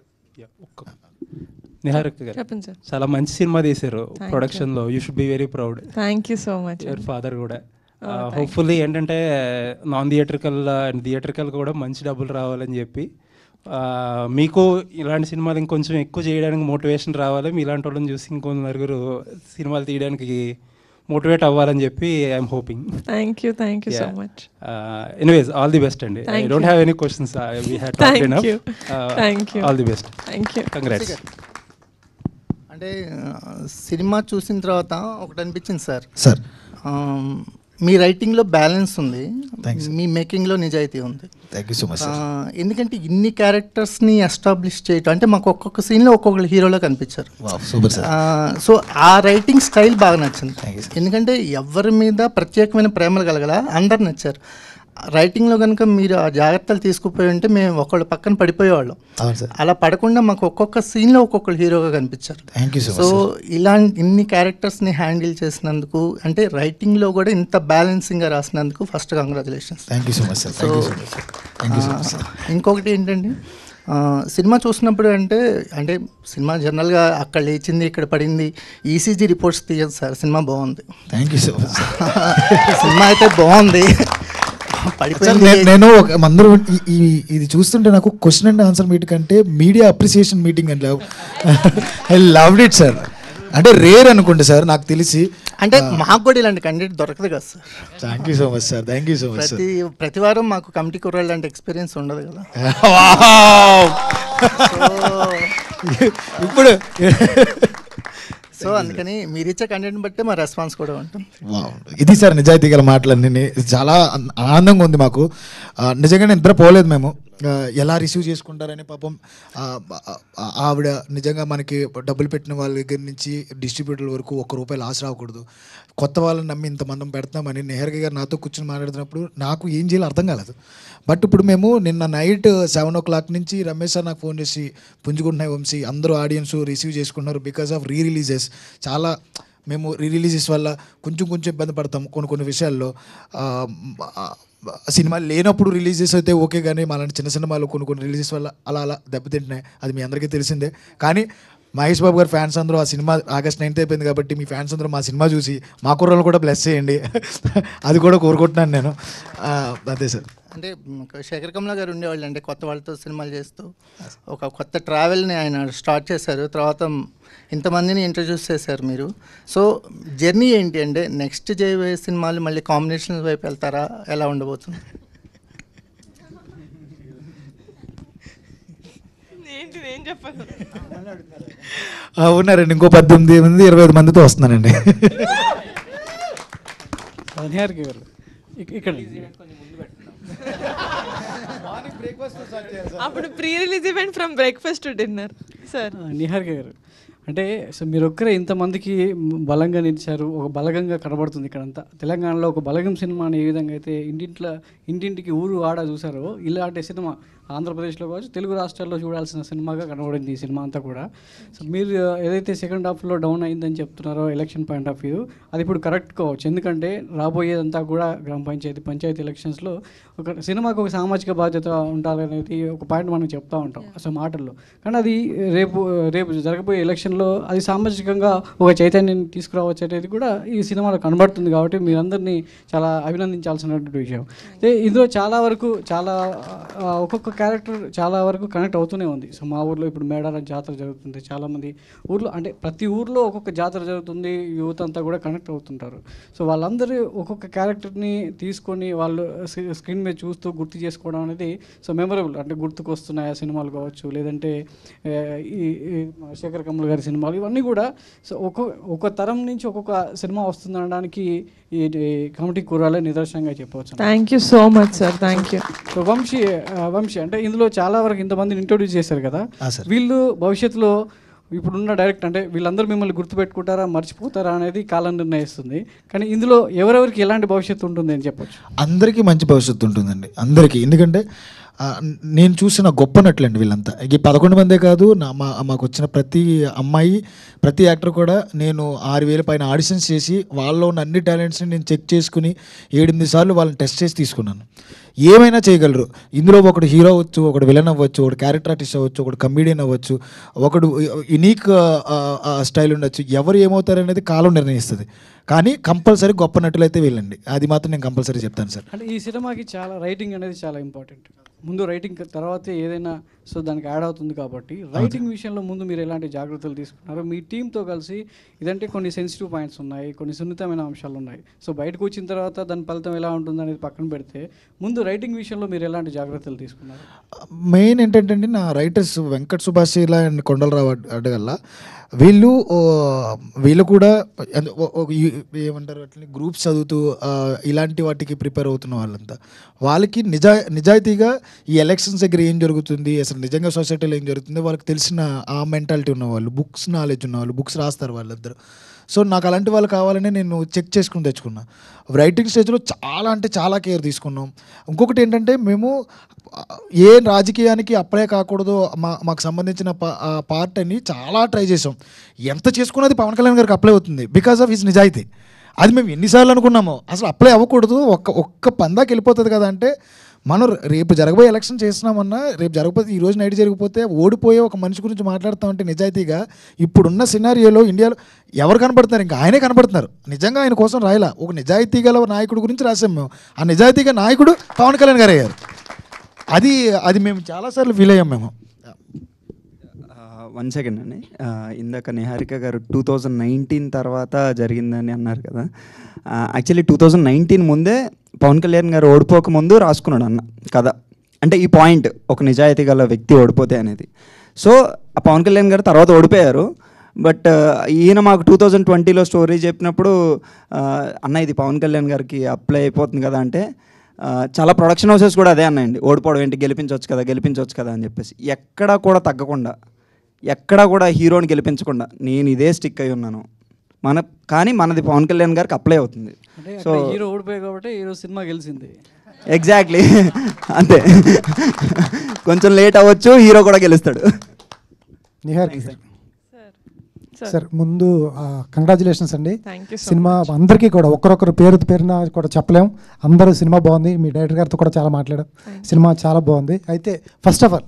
Speaker 7: నిహారిక గారు
Speaker 3: చెప్పండి సార్.
Speaker 7: చాలా మంచి సినిమా తీశారు ప్రొడక్షన్లో. You should be very proud.
Speaker 3: Thank you so much.
Speaker 7: Your father కూడా హోప్ఫుల్లీ ఏంటంటే నాన్ థియేట్రికల్ అండ్ థియేట్రికల్ కూడా మంచి డబ్బులు రావాలని చెప్పి, మీకు ఇలాంటి సినిమాలు ఇంకొంచెం ఎక్కువ చేయడానికి మోటివేషన్ రావాలి, మీ ఇలాంటి వాళ్ళని చూసి ఇంకొంచెం నలుగురు సినిమాలు తీయడానికి మోటివేట్ అవ్వాలని చెప్పి I'm hoping.
Speaker 3: Thank you, thank you so much.
Speaker 7: Anyways all the best అండి. I don't have any questions. We had talked enough.
Speaker 3: Thank you.
Speaker 7: All the best.
Speaker 3: Thank you.
Speaker 7: Congrats.
Speaker 9: అంటే సినిమా చూసిన తర్వాత ఒకటి అనిపించింది sir.
Speaker 8: Sir
Speaker 9: మీ రైటింగ్లో balance ఉంది, మీ మేకింగ్లో నిజాయితీ ఉంది.
Speaker 8: Thank you so much.
Speaker 9: ఎందుకంటే ఇన్ని క్యారెక్టర్స్ని ఎస్టాబ్లిష్ చేయటం అంటే మాకు ఒక్కొక్క సీన్లో ఒక్కొక్క హీరోలో కనిపించారు.
Speaker 8: Super sir.
Speaker 9: సో ఆ రైటింగ్ స్టైల్ బాగా నచ్చింది. ఎందుకంటే ఎవరి మీద ప్రత్యేకమైన ప్రేమలు కలగల, అందరు నచ్చారు. రైటింగ్లో కనుక మీరు ఆ జాగ్రత్తలు తీసుకుపోయి ఉంటే మేము ఒకళ్ళు పక్కన పడిపోయేవాళ్ళం. అలా పడకుండా మాకు ఒక్కొక్క సీన్లో ఒక్కొక్కరు హీరోగా కనిపించారు. సో ఇలాంటి ఇన్ని క్యారెక్టర్స్ని హ్యాండిల్ చేసినందుకు, అంటే రైటింగ్లో కూడా ఇంత బ్యాలెన్సింగ్గా రాసినందుకు first congratulations.
Speaker 8: Thank you so much sir.
Speaker 9: So ఇంకొకటి ఏంటంటే సినిమా చూసినప్పుడు అంటే అంటే సినిమా జనరల్గా అక్కడ లేచింది ఇక్కడ పడింది ఈసీజీ రిపోర్ట్స్ తీయదు సార్. సినిమా బాగుంది.
Speaker 5: Thank you so much.
Speaker 9: Cinema అయితే బాగుంది.
Speaker 5: నేను అందరూ ఇది చూస్తుంటే నాకు క్వశ్చన్ అండ్ ఆన్సర్ మీటింగ్ అంటే media appreciation meeting and love I loved it sir. అంటే రేర్ అనుకుంటే సార్ నాకు తెలిసి,
Speaker 9: అంటే మాకు కూడా ఇలాంటి కంటెంట్ దొరకదు కదా sir.
Speaker 5: Thank you so much sir. Thank you so much.
Speaker 9: ప్రతి ప్రతి వారం మాకు కమిటీ కుర్రాళ్ళు అంటే ఎక్స్పీరియన్స్ ఉండదు కదా.
Speaker 5: ఇప్పుడు
Speaker 9: సో అందుకని మీరు ఇచ్చే కంటెంట్ బట్టే మా రెస్పాన్స్ కూడా ఉంటుంది.
Speaker 5: ఇది సార్ నిజాయితీ గల మాటలన్నీ. చాలా ఆనందంగా ఉంది మాకు. నిజంగా నిద్ర పోలేదు మేము, ఎలా రిసీవ్ చేసుకుంటారని. పాపం ఆవిడ నిజంగా మనకి డబ్బులు పెట్టిన వాళ్ళ దగ్గర నుంచి డిస్ట్రిబ్యూటర్ల వరకు ఒక్క రూపాయి లాస్ రాకూడదు, కొత్త వాళ్ళని నమ్మి ఇంతమంది పెడతామని నెహర్గా గారు నాతో కూర్చొని మాట్లాడుతున్నప్పుడు నాకు ఏం చేయాలో అర్థం కాలేదు. బట్ ఇప్పుడు మేము నిన్న నైట్ సెవెన్ ఓ క్లాక్ నుంచి రమేష్ సార్ నాకు ఫోన్ చేసి పుంజుకుంటున్నాయి వంశీ, అందరూ ఆడియన్స్ రిసీవ్ చేసుకున్నారు బికాస్ ఆఫ్ రీ రిలీజెస్. చాలా మేము రీ రిలీజెస్ వల్ల కొంచెం కొంచెం ఇబ్బంది పడతాం కొన్ని కొన్ని విషయాల్లో. సినిమాలు లేనప్పుడు రిలీజెస్ అయితే ఓకే, కానీ మాలాంటి చిన్న సినిమాలు కొన్ని కొన్ని రిలీజెస్ వల్ల అలా అలా దెబ్బతింటున్నాయి. అది మీ అందరికీ తెలిసిందే. కానీ మహేష్ బాబు గారు ఫ్యాన్స్ అందరూ ఆ సినిమా ఆగస్ట్ నైన్త్ అయిపోయింది కాబట్టి మీ ఫ్యాన్స్ అందరూ మా సినిమా చూసి మా కుర్రలు కూడా బ్లెస్ చేయండి, అది కూడా కోరుకుంటున్నాను నేను. అదే సార్.
Speaker 9: అంటే శేఖర్ కమల గారు ఉండేవాళ్ళు అంటే కొత్త వాళ్ళతో సినిమాలు చేస్తూ ఒక కొత్త ట్రావెల్ని ఆయన స్టార్ట్ చేశారు. తర్వాత ఇంతమందిని ఇంట్రడ్యూస్ చేశారు మీరు. సో జర్నీ ఏంటి అంటే నెక్స్ట్ చేయబోయే సినిమాలు మళ్ళీ కాంబినేషన్ వైపు వెళ్తారా, ఎలా ఉండబోతుంది?
Speaker 5: ఉన్నారండి, ఇంకో పద్దెనిమిది మంది ఇరవై ఐదు మందితో వస్తున్నానండి.
Speaker 6: ఇక్కడ
Speaker 3: అప్పుడు pre release event from breakfast to dinner. Sir
Speaker 6: Niharika garu అంటే సో మీరు ఒక్కరే ఇంతమందికి బలంగా నిలిచారు, ఒక బలగంగా కనబడుతుంది ఇక్కడంతా. తెలంగాణలో ఒక బలగం సినిమాని ఏ విధంగా అయితే ఇంటింట్లో ఇంటింటికి ఊరు ఆడ చూసారో ఇలాంటి సినిమా ఆంధ్రప్రదేశ్లో కావచ్చు తెలుగు రాష్ట్రాల్లో చూడాల్సిన సినిమాగా కనబడింది ఈ సినిమా అంతా కూడా. సో మీరు ఏదైతే సెకండ్ హాఫ్లో డౌన్ అయిందని చెప్తున్నారో ఎలక్షన్ పాయింట్ ఆఫ్ వ్యూ, అది ఇప్పుడు కరెక్ట్ కావచ్చు. ఎందుకంటే రాబోయేదంతా కూడా గ్రామ పంచాయతీ పంచాయతీ ఎలక్షన్స్లో ఒక సినిమాకు ఒక సామాజిక బాధ్యత ఉండాలనేది ఒక పాయింట్ మనం చెప్తూ ఉంటాం అసలు మాటల్లో. కానీ అది రేపు రేపు జరగబోయే ఎలక్షన్లో అది సామాజికంగా ఒక చైతన్యాన్ని తీసుకురావచ్చు అనేది కూడా ఈ సినిమాలో కనబడుతుంది. కాబట్టి మీరందరినీ చాలా అభినందించాల్సినటువంటి విషయం. ఇందులో చాలా వరకు చాలా ఒక్కొక్క క్యారెక్టర్ చాలా వరకు కనెక్ట్ అవుతూనే ఉంది. సో మా ఊర్లో ఇప్పుడు మేడారం జాతర జరుగుతుంది, చాలామంది ఊర్లో అంటే ప్రతి ఊర్లో ఒక్కొక్క జాతర జరుగుతుంది, యూత్ అంతా కూడా కనెక్ట్ అవుతుంటారు. సో వాళ్ళందరూ ఒక్కొక్క క్యారెక్టర్ని తీసుకొని వాళ్ళు స్క్రీన్ మీద చూస్తూ గుర్తు చేసుకోవడం అనేది సో మెమరబుల్. అంటే గుర్తుకు వస్తున్నాయి ఆ సినిమాలు కావచ్చు, లేదంటే ఈ శేఖర్ కమల్ గారి సినిమాలు, ఇవన్నీ కూడా సో ఒక్కొక్క ఒక తరం నుంచి ఒక్కొక్క సినిమా వస్తుంది అనడానికి ఈ కమిటీ కూరాలే నిదర్శనంగా చెప్పవచ్చు.
Speaker 3: Thank you so much sir. Thank you.
Speaker 6: So Vamsi Vamsi అంటే ఇందులో చాలా వరకు ఇంతమందిని ఇంట్రొడ్యూస్ చేశారు కదా, వీళ్ళు భవిష్యత్తులో ఇప్పుడున్న డైరెక్ట్ అంటే వీళ్ళందరూ మిమ్మల్ని గుర్తుపెట్టుకుంటారా మర్చిపోతారా అనేది కాలం నిర్ణయిస్తుంది. కానీ ఇందులో ఎవరెవరికి ఎలాంటి భవిష్యత్తు ఉంటుంది అని చెప్పొచ్చు?
Speaker 5: అందరికీ మంచి భవిష్యత్తు ఉంటుందండి, అందరికీ. ఎందుకంటే నేను చూసిన గొప్ప నటులండి వీళ్ళంతా. ఈ పదకొండు మందే కాదు, నా మా మాకు వచ్చిన ప్రతి అమ్మాయి ప్రతి యాక్టర్ కూడా నేను ఆరు వేల పైన ఆడిషన్స్ చేసి వాళ్ళలో ఉన్న అన్ని టాలెంట్స్ని నేను చెక్ చేసుకుని ఏడెనిమిది సార్లు వాళ్ళని టెస్ట్ చేసి తీసుకున్నాను. ఏమైనా చేయగలరు ఇందులో. ఒకడు హీరో అవ్వచ్చు, ఒకడు విలన్ అవ్వచ్చు, ఒకడు క్యారెక్టర్ ఆర్టిస్ట్ అవ్వచ్చు, ఒకడు కమెడియన్ అవ్వచ్చు, ఒకడు యునీక్ స్టైల్ ఉండొచ్చు. ఎవరు ఏమవుతారనేది కాలం నిర్ణయిస్తుంది. కానీ కంపల్సరీ గొప్ప నటులు అయితే వీళ్ళండి, అది మాత్రం నేను కంపల్సరీ చెప్తాను సార్.
Speaker 6: అంటే ఈ సినిమాకి చాలా రైటింగ్ అనేది చాలా ఇంపార్టెంట్. ముందు రైటింగ్ తర్వాతే ఏదైనా సో దానికి యాడ్ అవుతుంది. కాబట్టి రైటింగ్ విషయంలో ముందు మీరు ఎలాంటి జాగ్రత్తలు తీసుకున్నారు మీ టీంతో కలిసి? ఇదంటే కొన్ని సెన్సిటివ్ పాయింట్స్ ఉన్నాయి, కొన్ని సున్నితమైన అంశాలు ఉన్నాయి. సో బయటకు వచ్చిన తర్వాత దాని ఫలితం ఎలా ఉంటుంది అనేది పక్కన పెడితే ముందు రైటింగ్ విషయంలో మీరు ఎలాంటి జాగ్రత్తలు తీసుకున్నారు?
Speaker 5: మెయిన్ ఏంటంటే అండి, నా రైటర్స్ వెంకట్ సుభాషిలా అండ్ కొండలరావు అడగల్లా వీళ్ళు వీళ్ళు కూడా ఏమంటారు అట్లా గ్రూప్స్ చదువుతూ ఇలాంటి వాటికి ప్రిపేర్ అవుతున్న వాళ్ళంతా. వాళ్ళకి నిజా నిజాయితీగా ఈ ఎలక్షన్స్ దగ్గర ఏం జరుగుతుంది, అసలు నిజంగా సొసైటీలో ఏం జరుగుతుంది వాళ్ళకి తెలిసిన ఆ మెంటాలిటీ ఉన్నవాళ్ళు, బుక్స్ నాలెడ్జ్ ఉన్నవాళ్ళు, బుక్స్ రాస్తారు వాళ్ళిద్దరు. సో నాకు అలాంటి వాళ్ళు కావాలని నేను చెక్ చేసుకుని తెచ్చుకున్నా. రైటింగ్ స్టేజ్లో చాలా అంటే చాలా కేర్ తీసుకున్నాం. ఇంకొకటి ఏంటంటే మేము ఏ రాజకీయానికి అప్లై కాకూడదు మా మాకు సంబంధించిన పార్ట్ అని చాలా ట్రై చేసాం. ఎంత చేసుకున్నది పవన్ కళ్యాణ్ గారికి అప్లై అవుతుంది బికాస్ ఆఫ్ హిస్ నిజాయితీ. అది మేము ఎన్నిసార్లు అనుకున్నామో అసలు అప్లై అవ్వకూడదు, ఒక్క ఒక్క పందాకి వెళ్ళిపోతుంది కదా అంటే
Speaker 8: మనం రేపు జరగబోయే ఎలక్షన్ చేస్తున్నామన్నా రేపు జరగకపోతే ఈ రోజు నైట్ జరిగిపోతే ఓడిపోయే ఒక మనిషి గురించి మాట్లాడుతామంటే నిజాయితీగా ఇప్పుడున్న సినారియోలో ఇండియాలో ఎవరు కనపడుతున్నారు? ఇంకా ఆయనే కనపడుతున్నారు. నిజంగా ఆయన కోసం రాయలా, ఒక నిజాయితీ గల నాయకుడు గురించి రాసాం మేము. ఆ నిజాయితీగా నాయకుడు పవన్ కళ్యాణ్ గారు అయ్యారు. అది అది మేము చాలాసార్లు ఫీల్ అయ్యాం మేము.
Speaker 10: వన్ సెకండ్ అండి, ఇందాక నిహారిక గారు టూ థౌజండ్ నైన్టీన్ తర్వాత జరిగిందని అన్నారు కదా. యాక్చువల్లీ టూ థౌజండ్ నైన్టీన్ ముందే పవన్ కళ్యాణ్ గారు ఓడిపోక ముందు రాసుకున్నాడు అన్న కదా, అంటే ఈ పాయింట్ ఒక నిజాయితీ గల వ్యక్తి ఓడిపోతే అనేది. సో ఆ పవన్ కళ్యాణ్ గారు తర్వాత ఓడిపోయారు. బట్ ఈయన మాకు టూ థౌజండ్ ట్వంటీలో స్టోరీ చెప్పినప్పుడు అన్న ఇది పవన్ కళ్యాణ్ గారికి అప్లై అయిపోతుంది కదా అంటే, చాలా ప్రొడక్షన్ హౌసెస్ కూడా అదే అన్నాయండి, ఓడిపోవడం ఏంటి, గెలిపించవచ్చు కదా గెలిపించవచ్చు కదా అని చెప్పేసి. ఎక్కడా కూడా తగ్గకుండా, ఎక్కడా కూడా హీరోని గెలిపించకుండా నేను ఇదే స్టిక్ అయి ఉన్నాను. మన కానీ మనది పవన్ కళ్యాణ్ గారికి అప్లై అవుతుంది.
Speaker 11: సో హీరో ఓడిపోయాయి కాబట్టి హీరో సినిమా గెలిచింది.
Speaker 10: ఎగ్జాక్ట్లీ అంతే. కొంచెం లేట్ అవ్వచ్చు, హీరో కూడా గెలుస్తాడు.
Speaker 12: నిహారిక సార్ ముందు కంగ్రాచులేషన్స్ అండి.
Speaker 3: Thank you so
Speaker 12: సినిమా అందరికీ కూడా ఒక్కరొక్కరు పేరు పేరున కూడా చెప్పలేం. అందరూ సినిమా బాగుంది, మీ డైరెక్టర్ గారితో కూడా చాలా మాట్లాడాం, సినిమా చాలా బాగుంది. అయితే ఫస్ట్ ఆఫ్ ఆల్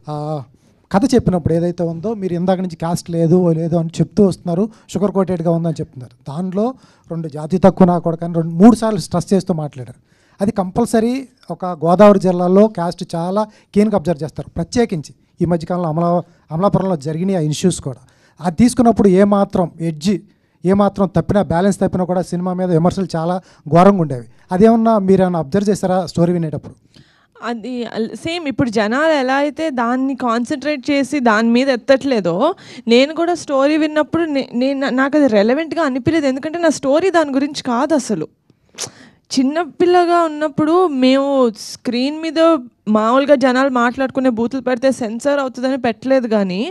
Speaker 12: కథ చెప్పినప్పుడు ఏదైతే ఉందో మీరు ఇందాక నుంచి కాస్ట్ లేదు లేదు అని చెప్తూ వస్తున్నారు, షుగర్ కోటెడ్గా ఉందని చెప్తున్నారు. దానిలో రెండు జాతి తక్కువ నా కూడా కానీ రెండు మూడు సార్లు స్ట్రెస్ చేస్తూ మాట్లాడారు. అది కంపల్సరీ ఒక గోదావరి జిల్లాలో కాస్ట్ చాలా కీన్గా అబ్జర్వ్ చేస్తారు. ప్రత్యేకించి ఈ మధ్యకాలంలో అమలా అమలాపురంలో జరిగిన ఆ ఇష్యూస్ కూడా అది తీసుకున్నప్పుడు ఏమాత్రం ఎడ్జి ఏమాత్రం తప్పినా బ్యాలెన్స్ తప్పినా కూడా సినిమా మీద విమర్శలు చాలా ఘోరంగా ఉండేవి. అదేమన్నా మీరు ఏమన్నా అబ్జర్వ్ చేస్తారా స్టోరీ వినేటప్పుడు?
Speaker 3: అది సేమ్ ఇప్పుడు జనాలు ఎలా అయితే దాన్ని కాన్సన్ట్రేట్ చేసి దాని మీద ఎత్తట్లేదో, నేను కూడా స్టోరీ విన్నప్పుడు నేను నాకు అది రెలవెంట్గా అనిపించలేదు. ఎందుకంటే నా స్టోరీ దాని గురించి కాదు. అసలు చిన్నపిల్లగా ఉన్నప్పుడు మేము స్క్రీన్ మీద మామూలుగా జనాలు మాట్లాడుకునే బూతులు పెడితే సెన్సార్ అవుతుందని పెట్టలేదు, కానీ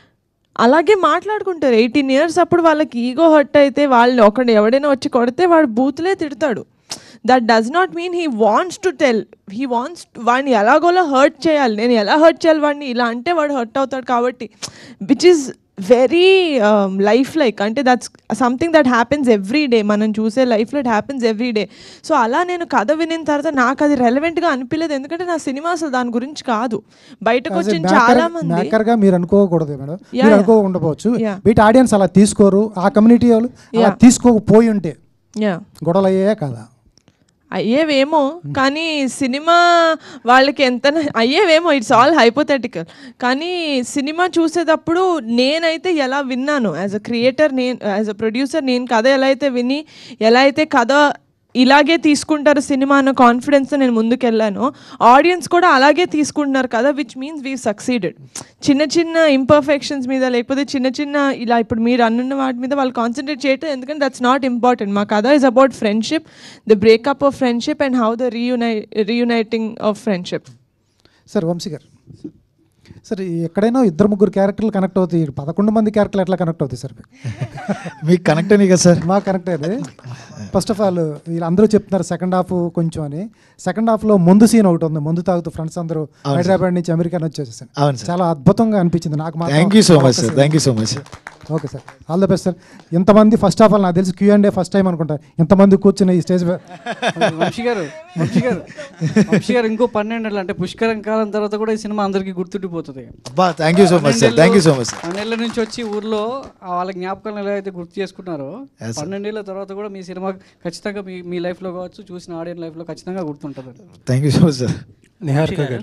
Speaker 3: అలాగే మాట్లాడుకుంటారు. ఎయిటీన్ ఇయర్స్ అప్పుడు వాళ్ళకి ఈగో హర్ట్ అయితే వాళ్ళు ఒకడు ఎవడైనా వచ్చి కొడితే వాడు బూతులే తిడతాడు. That does not mean he wants to tell, he wants వాడిని ఎలాగోలా హర్ట్ చేయాలి, నేను ఎలా హర్ట్ చేయాలి వాడిని ఇలా అంటే వాడు హర్ట్ అవుతాడు. కాబట్టి which is very life like, అంటే that's something that happens every day. మనం చూసే లైఫ్లో it happens every day. So అలా నేను కథ వినిన తర్వాత నాకు అది రెలవెంట్గా అనిపించలేదు. ఎందుకంటే నా సినిమా అసలు దాని గురించి కాదు. బయటకు వచ్చిన చాలా మంది
Speaker 12: మేకర్గా మీరు అనుకోకూడదు మేడం, మీరు అనుకోకుండవచ్చు. వీటి ఆడియన్స్ అలా తీసుకోరు, ఆ కమ్యూనిటీ వాళ్ళు అలా తీసుకోకపోయి ఉంటే గొడవలు అయ్యాయా కదా?
Speaker 3: అయ్యేవేమో, కానీ సినిమా వాళ్ళకి ఎంత అయ్యేవేమో, ఇట్స్ ఆల్ హైపోథెటికల్. కానీ సినిమా చూసేటప్పుడు నేనైతే ఎలా విన్నాను యాజ్ అ క్రియేటర్, నేను యాజ్ అ ప్రొడ్యూసర్, నేను కథ ఎలా అయితే విని ఎలా అయితే కథ ఇలాగే తీసుకుంటారు సినిమా అన్న కాన్ఫిడెన్స్తో నేను ముందుకెళ్ళాను, ఆడియన్స్ కూడా అలాగే తీసుకుంటున్నారు కదా, విచ్ మీన్స్ వీ సక్సీడెడ్. చిన్న చిన్న ఇంపర్ఫెక్షన్స్ మీద లేకపోతే చిన్న చిన్న ఇలా ఇప్పుడు మీరు అన్నున్న వాటి మీద వాళ్ళు కాన్సన్ట్రేట్ చేయటం, ఎందుకంటే దట్స్ నాట్ ఇంపార్టెంట్. మా కథ is about friendship, the breakup of friendship and how the reuni reuniting of friendship.
Speaker 12: Sir Vamsi గారు, సార్ ఎక్కడైనా ఇద్దరు ముగ్గురు క్యారెక్టర్లు కనెక్ట్ అవుతాయి, పదకొండు మంది క్యారెక్టర్లు ఎట్లా కనెక్ట్ అవుతాయి సార్?
Speaker 8: మీకు కనెక్ట్ అయినాయి కదా సార్?
Speaker 12: మాకు కనెక్ట్ అయ్యేది. ఫస్ట్ ఆఫ్ ఆల్ వీళ్ళందరూ చెప్తున్నారు సెకండ్ హాఫ్ కొంచెం అని. సెకండ్ హాఫ్లో ముందు సీన్ ఒకటి ఉంది, ముందు తాగుతూ ఫ్రెండ్స్ అందరూ హైదరాబాద్ నుంచి అమెరికా వచ్చేసాను. చాలా అద్భుతంగా అనిపించింది నాకు.
Speaker 8: Thank you so much sir, thank you so much.
Speaker 12: Okay sir, all the best sir. ఎంతమంది ఫస్ట్ ఆఫ్ ఆల్ నాకు తెలిసి Q and A first time అనుకుంటా ఎంతమంది కూర్చుని ఈ స్టేజ్.
Speaker 11: వంశీ గారు వంశీ గారు వంశీ గారు ఇంకో పన్నెండేళ్ళు అంటే పుష్కరం కాలం తర్వాత కూడా ఈ సినిమా అందరికీ గుర్తుండిపోతుంది.
Speaker 8: Thank you so much sir, thank you so much.
Speaker 11: పన్నెండేళ్ళ నుంచి వచ్చి ఊర్లో వాళ్ళ జ్ఞాపకాలను ఎలా అయితే గుర్తు చేసుకున్నారో, పన్నెండేళ్ళ తర్వాత కూడా మీ సినిమా ఖచ్చితంగా మీ మీ లైఫ్లో కావచ్చు, చూసిన ఆడియన్స్ లైఫ్లో ఖచ్చితంగా గుర్తుంటుంది.
Speaker 8: Thank you so much sir.
Speaker 7: Niharika garu,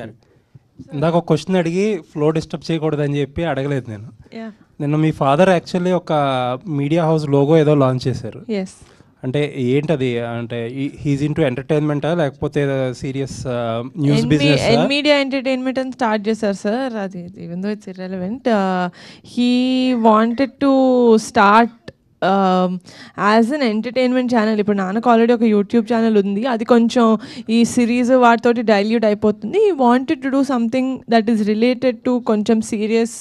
Speaker 7: ఇందాక ఒక క్వశ్చన్ అడిగి ఫ్లో డిస్టర్బ్ చేయకూడదని చెప్పి అడగలేదు నేను. నిన్న మీ ఫాదర్ యాక్చువల్లీ ఒక మీడియా హౌస్ లోగో ఏదో లాంచ్ చేశారు. అంటే ఏంటది? అంటే హీజ్ ఇంటూ ఎంటర్టైన్మెంటా లేకపోతే serious news business?
Speaker 3: Media entertainment అని స్టార్ట్ చేశారు సార్. అది even though it's irrelevant, he wanted to start as an entertainment channel. ఇప్పుడు నాన్నకు ఆల్రెడీ ఒక యూట్యూబ్ ఛానల్ ఉంది, అది కొంచెం ఈ సిరీస్ వాటితోటి డైల్యూట్ అయిపోతుంది. He wanted to do something that is related to కొంచెం సీరియస్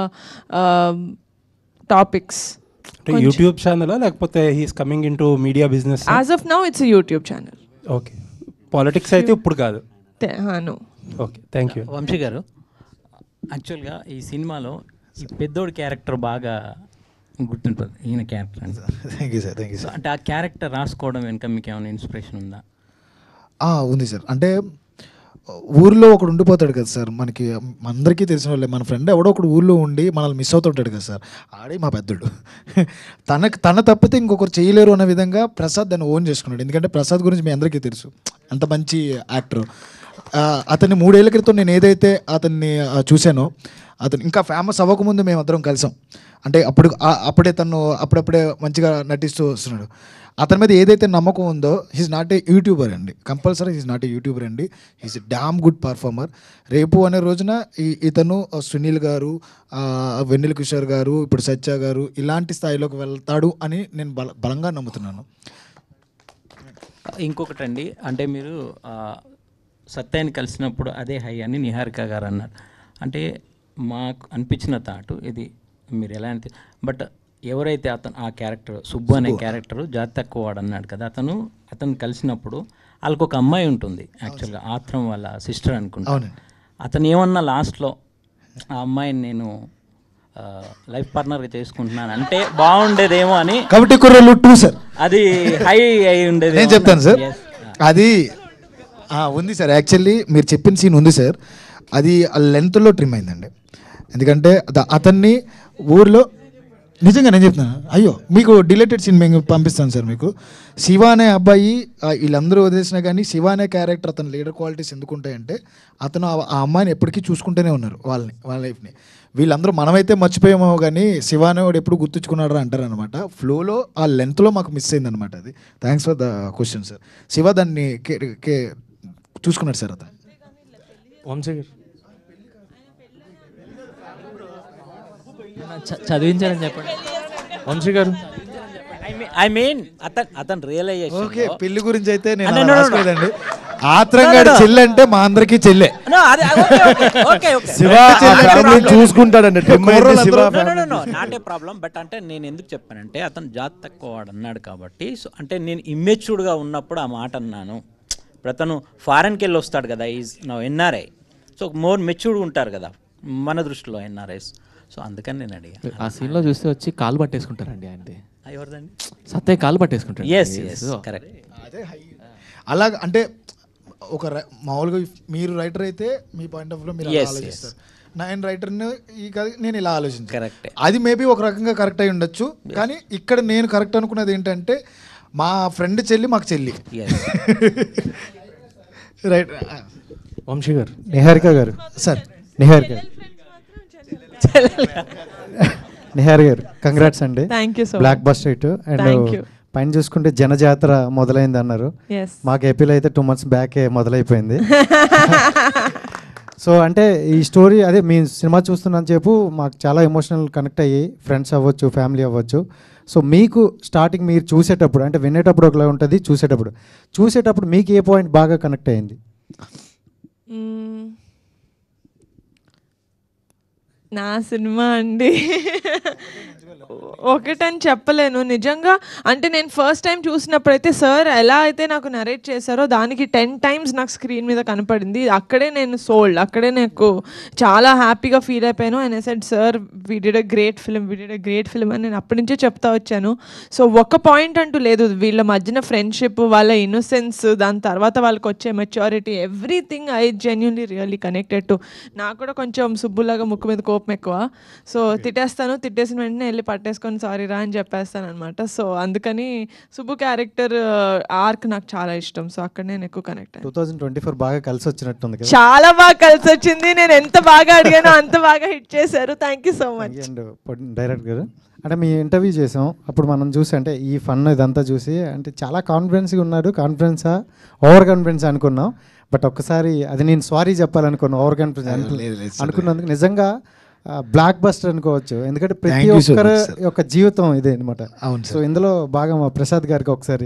Speaker 3: టాపిక్స్.
Speaker 7: యూట్యూబ్ ఛానల్ లేకపోతే he's coming into media business?
Speaker 3: As of now it's YouTube channel.
Speaker 7: Okay, politics అయితే ఇప్పుడు కాదు. Okay, thank you.
Speaker 13: వంశీ గారు, యాక్చువల్గా ఈ సినిమాలో ఈ పెద్దోడి క్యారెక్టర్ బాగా గుర్తుంటుంది, ఈయన character.
Speaker 8: Thank you sir, thank you sir.
Speaker 13: అంటే ఆ క్యారెక్టర్ రాసుకోవడం వెనుక మీకు ఏమైనా ఇన్స్పిరేషన్ ఉందా?
Speaker 8: ఉంది సార్. అంటే ఊరిలో ఒకడు ఉండిపోతాడు కదా సార్, మనకి అందరికీ తెలిసిన వాళ్ళే, మన ఫ్రెండ్ ఎవడో ఒకడు ఊళ్ళో ఉండి మనల్ని మిస్ అవుతుంటాడు కదా సార్, ఆడే మా పెద్దోడు. తనకు తన తప్పితే ఇంకొకరు చేయలేరు అన్న విధంగా ప్రసాద్ దాన్ని ఓన్ చేసుకున్నాడు. ఎందుకంటే ప్రసాద్ గురించి మీ అందరికీ తెలుసు, అంత మంచి యాక్టర్. అతన్ని మూడేళ్ల క్రితం నేను ఏదైతే అతన్ని చూశానో, అతను ఇంకా ఫేమస్ అవ్వకముందు మేము అందరం కలిసాం. అంటే అప్పుడు అప్పుడే తను అప్పుడప్పుడే మంచిగా నటిస్తూ వస్తున్నాడు. అతని మీద ఏదైతే నమ్మకం ఉందో, హీస్ నాట్ ఏ యూట్యూబర్ అండి, compulsory he's not a YouTuber అండి, హీస్ డామ్ గుడ్ పర్ఫార్మర్. రేపు అనే రోజున ఈ ఇతను సునీల్ గారు, వెన్నెల కిషోర్ గారు, ఇప్పుడు సత్య గారు ఇలాంటి స్థాయిలోకి వెళ్తాడు అని నేను బల బలంగా నమ్ముతున్నాను.
Speaker 13: ఇంకొకటి అండి, అంటే మీరు సత్యాన్ని కలిసినప్పుడు అదే హై అని నిహారిక గారు అన్నారు. అంటే మాకు అనిపించిన థాటు ఇది, మీరు ఎలా అంటే, బట్ ఎవరైతే అతను ఆ క్యారెక్టర్ సుబ్బు అనే క్యారెక్టర్ జాతి తక్కువ వాడు అన్నాడు కదా, అతను అతను కలిసినప్పుడు వాళ్ళకు ఒక అమ్మాయి ఉంటుంది, యాక్చువల్గా ఆత్రం వాళ్ళ సిస్టర్ అనుకుంటాను. అతను ఏమన్నా లాస్ట్లో ఆ అమ్మాయిని నేను లైఫ్ పార్ట్నర్గా చేసుకుంటున్నాను అంటే బాగుండేదేమో అని.
Speaker 8: కాబట్టి కుర్రలు టూ సార్,
Speaker 13: అది హై అయి ఉండేది.
Speaker 8: నేను చెప్తాను సార్, అది ఉంది సార్. యాక్చువల్లీ మీరు చెప్పిన సీన్ ఉంది సార్, అది ఆ లెంత్లో ట్రిమ్ అయిందండి. ఎందుకంటే అతన్ని ఊర్లో నిజంగా నేను చెప్తున్నాను, అయ్యో మీకు డిలేటెడ్ సీన్ మేము పంపిస్తాను సార్ మీకు. శివ అనే అబ్బాయి వీళ్ళందరూ వదిలేసినా కానీ శివ అనే క్యారెక్టర్ అతని లీడర్ క్వాలిటీస్ ఎందుకు ఉంటాయంటే, అతను ఆ అమ్మాయిని ఎప్పటికీ చూసుకుంటూనే ఉన్నారు, వాళ్ళని వాళ్ళ లైఫ్ని. వీళ్ళందరూ మనమైతే మర్చిపోయామో కానీ శివ అనేవాడు ఎప్పుడు గుర్తుంచుకున్నాడు అంటారు అనమాట. ఫ్లోలో ఆ లెంత్లో మాకు మిస్ అయింది అనమాట. అది thanks for the question sir. Shiva దాన్ని కే చూసుకున్నాడు సార్. అతను
Speaker 14: వంశీ గారు చదివించారని చెప్పండి. వంశీ గారు
Speaker 13: ఐ మీన్ అతను అతను రియలైజేషన్.
Speaker 8: ఓకే, పెళ్లి గురించి అయితే నేను రాసుకోలేదండి. ఆత్రంగా చెల్లి అంటే మా అందరికీ చెల్లె.
Speaker 13: చూసుకుంటాడండి నాట్ ఏ ప్రాబ్లం. బట్ అంటే నేను ఎందుకు చెప్పానంటే, అతను జాతి తక్కువ వాడు అన్నాడు కాబట్టి, సో అంటే నేను ఇమ్మెచ్యూర్డ్గా ఉన్నప్పుడు ఆ మాట అన్నాను. ఇప్పుడు అతను ఫారెన్కి వెళ్ళి వస్తాడు కదా, is now NRI, so more మెచ్యూర్డ్గా ఉంటారు కదా మన దృష్టిలో ఎన్ఆర్ఐస్. సో అందుకని నేను అడిగా.
Speaker 14: ఆ సీన్లో చూస్తే వచ్చి కాలు పట్టేసుకుంటారండి ఆయనది.
Speaker 13: ఎవరిదండి?
Speaker 14: సత్య కాలు పట్టేసుకుంటారు.
Speaker 13: Yes yes correct.
Speaker 8: అలా అంటే ఒక మామూలుగా మీరు రైటర్ అయితే మీ పాయింట్ ఆఫ్ వ్యూలో మీరు ఆలోచిస్తారు, నేను రైటర్ని ఈ నేను ఇలా ఆలోచించాను.
Speaker 13: కరెక్ట్.
Speaker 8: అది మేబీ ఒక రకంగా కరెక్ట్ అయి ఉండొచ్చు, కానీ ఇక్కడ నేను కరెక్ట్ అనుకున్నది ఏంటంటే, మా ఫ్రెండ్ చెల్లి మాకు చెల్లి. రైట్.
Speaker 14: వంశీ గారు,
Speaker 12: నిహారిక గారు
Speaker 8: సార్,
Speaker 12: నిహారిక నిహారి గారు కంగ్రాట్స్ అండి. Block buster hit. అండ్ పైన చూసుకుంటే జనజాతర మొదలైంది అన్నారు, మాకు ఏపీలో అయితే టూ మంత్స్ బ్యాక్ మొదలైపోయింది. సో అంటే ఈ స్టోరీ అదే మీ సినిమా చూస్తున్నాను చెప్పు మాకు చాలా ఎమోషనల్ కనెక్ట్ అయ్యి, ఫ్రెండ్స్ అవ్వచ్చు, ఫ్యామిలీ అవ్వచ్చు. సో మీకు స్టార్టింగ్ మీరు చూసేటప్పుడు, అంటే వినేటప్పుడు ఒకలా ఉంటుంది, చూసేటప్పుడు చూసేటప్పుడు మీకు ఏ పాయింట్ బాగా కనెక్ట్ అయ్యింది?
Speaker 3: నా సినిమా అండి ఒకటని చెప్పలేను నిజంగా. అంటే నేను ఫస్ట్ టైం చూసినప్పుడైతే సార్ ఎలా అయితే నాకు నరేట్ చేశారో దానికి టెన్ టైమ్స్ నాకు స్క్రీన్ మీద కనపడింది. అక్కడే నేను సోల్డ్, అక్కడే నాకు చాలా హ్యాపీగా ఫీల్ అయిపోయాను. And I said sir we did a great film, we did a great film అని నేను అప్పటి నుంచే చెప్తా వచ్చాను. సో ఒక పాయింట్ అంటూ లేదు, వీళ్ళ మధ్యన ఫ్రెండ్షిప్, వాళ్ళ ఇన్నోసెన్స్, దాని తర్వాత వాళ్ళకి వచ్చే maturity, everything I genuinely really connected to. నాకు కూడా కొంచెం సుబ్బులాగా ముక్కు మీద కోపం ఎక్కువ. సో తిట్టేస్తాను, తిట్టేసిన వెంటనే వెళ్ళి పట్టేసుకొని సారీ రా అని చెప్పేస్తాను అనమాట. సో అందుకని సుబ్బు క్యారెక్టర్ ఆర్క్ నాకు చాలా ఇష్టం. సో అక్కడ నేను ఎక్కువ కనెక్ట్ అయ్యాను.
Speaker 12: టూ థౌజండ్ ట్వంటీ ఫోర్ బాగా కలిసి వచ్చినట్టుంది కదా?
Speaker 3: చాలా బాగా కలిసి వచ్చింది. నేను ఎంత బాగా అడిగానో అంత బాగా హిట్ చేశారు. Thank you so much.
Speaker 12: And director గారు, అంటే మీ ఇంటర్వ్యూ చేసాం, అప్పుడు మనం చూసి అంటే ఈ ఫన్ ఇదంతా చూసి అంటే చాలా కాన్ఫిడెన్స్గా ఉన్నారు. కాన్ఫిడెన్సా ఓవర్ కాన్ఫిడెన్స్ అనుకున్నాం, బట్ ఒక్కసారి అది నేను సారీ చెప్పాలనుకున్నాను, ఓవర్ కాన్ఫిడెన్స్ అనుకున్నందుకు. నిజంగా బ్లాక్ బస్టర్ అనుకోవచ్చు, ఎందుకంటే ప్రతి ఒక్కరి యొక్క జీవితం ఇదే అనమాట. సో ఇందులో బాగా మా ప్రసాద్ గారికి ఒకసారి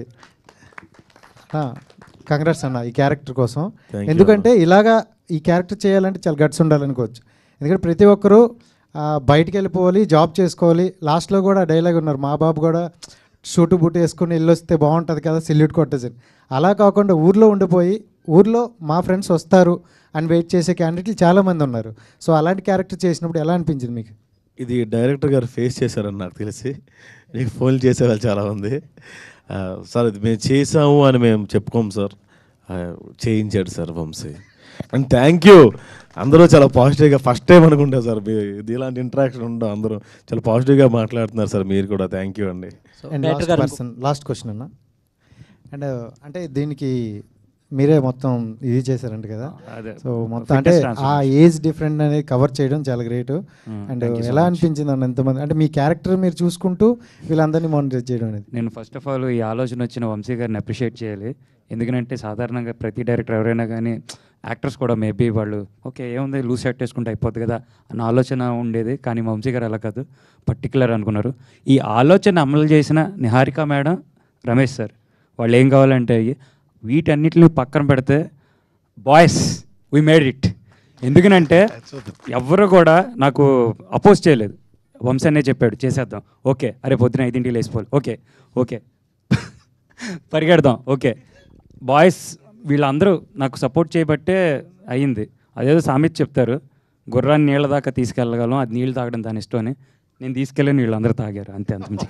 Speaker 12: కంగ్రాట్స్ అన్న ఈ క్యారెక్టర్ కోసం. ఎందుకంటే ఇలాగా ఈ క్యారెక్టర్ చేయాలంటే చాలా గట్స్ ఉండాలనుకోవచ్చు. ఎందుకంటే ప్రతి ఒక్కరూ బయటికి వెళ్ళిపోవాలి, జాబ్ చేసుకోవాలి. లాస్ట్లో కూడా డైలాగ్ ఉన్నారు, మా బాబు కూడా షూటు బూటు వేసుకుని వెళ్ళొస్తే బాగుంటుంది కదా, సెల్యూట్ కొట్టేసి. అలా కాకుండా ఊర్లో ఉండిపోయి ఊర్లో మా ఫ్రెండ్స్ వస్తారు అని వెయిట్ చేసే క్యాండిడేట్లు చాలామంది ఉన్నారు. సో అలాంటి క్యారెక్టర్ చేసినప్పుడు ఎలా అనిపించింది మీకు?
Speaker 15: ఇది డైరెక్టర్ గారు ఫేస్ చేశారని నాకు తెలిసి, నీకు ఫోన్ చేసేవాళ్ళు చాలా ఉంది. సార్ ఇది మేము చేసాము అని మేము చెప్పుకోము సార్, చేయించాడు sir Vamsi. And thank you. అందరూ చాలా పాజిటివ్గా ఫస్ట్ టైం అనుకుంటా సార్ మీ ఇది ఇలాంటి ఇంటరాక్షన్ ఉండవు, అందరూ చాలా పాజిటివ్గా మాట్లాడుతున్నారు సార్. మీరు కూడా థ్యాంక్ యూ అండి.
Speaker 16: లాస్ట్ క్వశ్చన్ అన్న, అండ్ అంటే దీనికి మీరే మొత్తం ఇది చేశారంట కదా, సో మొత్తం అంటే ఆ ఏజ్ డిఫరెంట్ అనేది కవర్ చేయడం చాలా గ్రేట్. అండ్ ఎలా అనిపించింది అన్న ఎంతమంది అంటే మీ క్యారెక్టర్ మీరు చూసుకుంటూ వీళ్ళందరినీ మానిటర్ చేయడం అనేది?
Speaker 17: నేను ఫస్ట్ ఆఫ్ ఆల్ ఈ ఆలోచన వచ్చిన వంశీ గారిని అప్రిషియేట్ చేయాలి. ఎందుకంటే సాధారణంగా ప్రతి డైరెక్టర్ ఎవరైనా కానీ యాక్టర్స్ కూడా మేబీ వాళ్ళు ఓకే ఏముంది లూజ్ సెట్ వేసుకుంటే అయిపోద్ది కదా అన్న ఆలోచన ఉండేది. కానీ వంశీ గారు అలా కాదు, పర్టికులర్ అనుకున్నారు. ఈ ఆలోచన అమలు చేసిన నిహారిక మేడం, రమేష్ సార్, వాళ్ళు ఏం కావాలంటే వీటన్నిటిని పక్కన పెడితే బాయ్స్ వీ మేడ్ ఇట్. ఎందుకనంటే ఎవరు కూడా నాకు అపోజ్ చేయలేదు. వంశీ అనే చెప్పాడు చేసేద్దాం, ఓకే, అరే పొద్దున ఐదింటికి లేచిపోవాలి, ఓకే ఓకే పరిగెడదాం, ఓకే. బాయ్స్ వీళ్ళందరూ నాకు సపోర్ట్ చేయబట్టే అయ్యింది. అదేదో సామెత చెప్తారు, గుర్రాన్ని నీళ్ళ దాకా తీసుకెళ్ళగలం, అది నీళ్ళు తాగడం దాని ఇష్టం అని. నేను తీసుకెళ్ళి వీళ్ళు అందరూ తాగారు, అంతే. అంత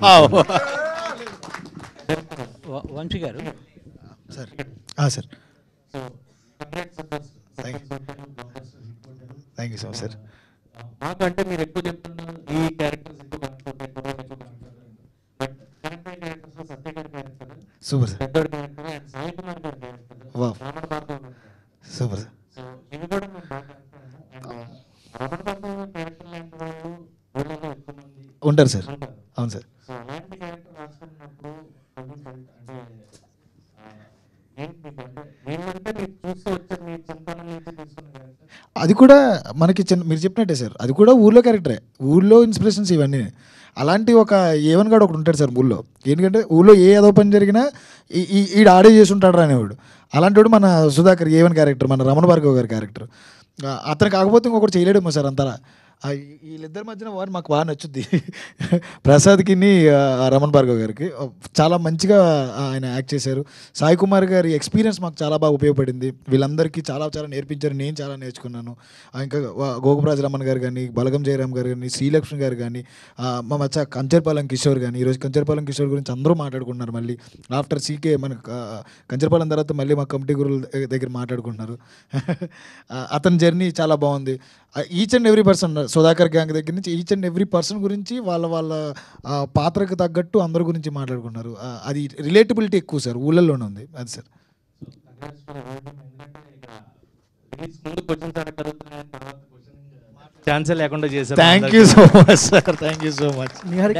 Speaker 13: వంశీ గారు
Speaker 8: sir sir thank you so much sir.
Speaker 14: మాకంటే మీరు ఎక్కువ చెప్తున్నారు ఈ characters
Speaker 8: super sir. Super sir. ఉంటారు సార్. అవును సార్. అది కూడా మనకి చిన్న మీరు చెప్పినట్టే సార్, అది కూడా ఊళ్ళో క్యారెక్టరే, ఊళ్ళో ఇన్స్పిరేషన్స్ ఇవన్నీ. అలాంటి ఒక ఏవన్ గాడు ఒకటి ఉంటాడు సార్ ఊళ్ళో. ఎందుకంటే ఊళ్ళో ఏ ఏదో పని జరిగినా ఈ ఈడు ఆడే చేసి ఉంటాడు అనేవాడు. అలాంటి వాడు మన సుధాకర్ ఏవన్ క్యారెక్టర్, మన రమణ భార్గవ్ గారి క్యారెక్టర్. అతను కాకపోతే ఇంకొకటి చేయలేడేమో సార్ అంతలా. వీళ్ళిద్దరి మధ్యన వారు మాకు బాగా నచ్చుద్ది, ప్రసాద్కి రమణ్ భార్గవ్ గారికి. చాలా మంచిగా ఆయన యాక్ట్ చేశారు. సాయి కుమార్ గారి ఎక్స్పీరియన్స్ మాకు చాలా బాగా ఉపయోగపడింది. వీళ్ళందరికీ చాలా చాలా నేర్పించారు, నేను చాలా నేర్చుకున్నాను. ఇంకా గోకురాజ్ రమణ్ గారు కానీ, బలగం జయరామ్ గారు కానీ, శ్రీలక్ష్మి గారు కానీ, మా మచ్చ కంచర్పాలెం కిషోర్ కానీ. ఈరోజు కంచర్పాలెం కిషోర్ గురించి అందరూ మాట్లాడుకుంటున్నారు. మళ్ళీ ఆఫ్టర్ సీకే మన కంచర్పాలెం తర్వాత మళ్ళీ మా కమిటీ గురువుల దగ్గర మాట్లాడుకుంటున్నారు. అతని జర్నీ చాలా బాగుంది. Each and every person Sudhakar gang దగ్గర నుంచి ఈచ్ అండ్ ఎవ్రీ పర్సన్ గురించి వాళ్ళ వాళ్ళ పాత్రకు తగ్గట్టు అందరి గురించి మాట్లాడుకున్నారు. అది రిలేటబిలిటీ ఎక్కువ సార్, ఊళ్ళల్లోనే ఉంది అది సార్.
Speaker 14: ఛాన్స్ లేకుండా చేశారు.
Speaker 8: Thank you so much sir, thank you so much.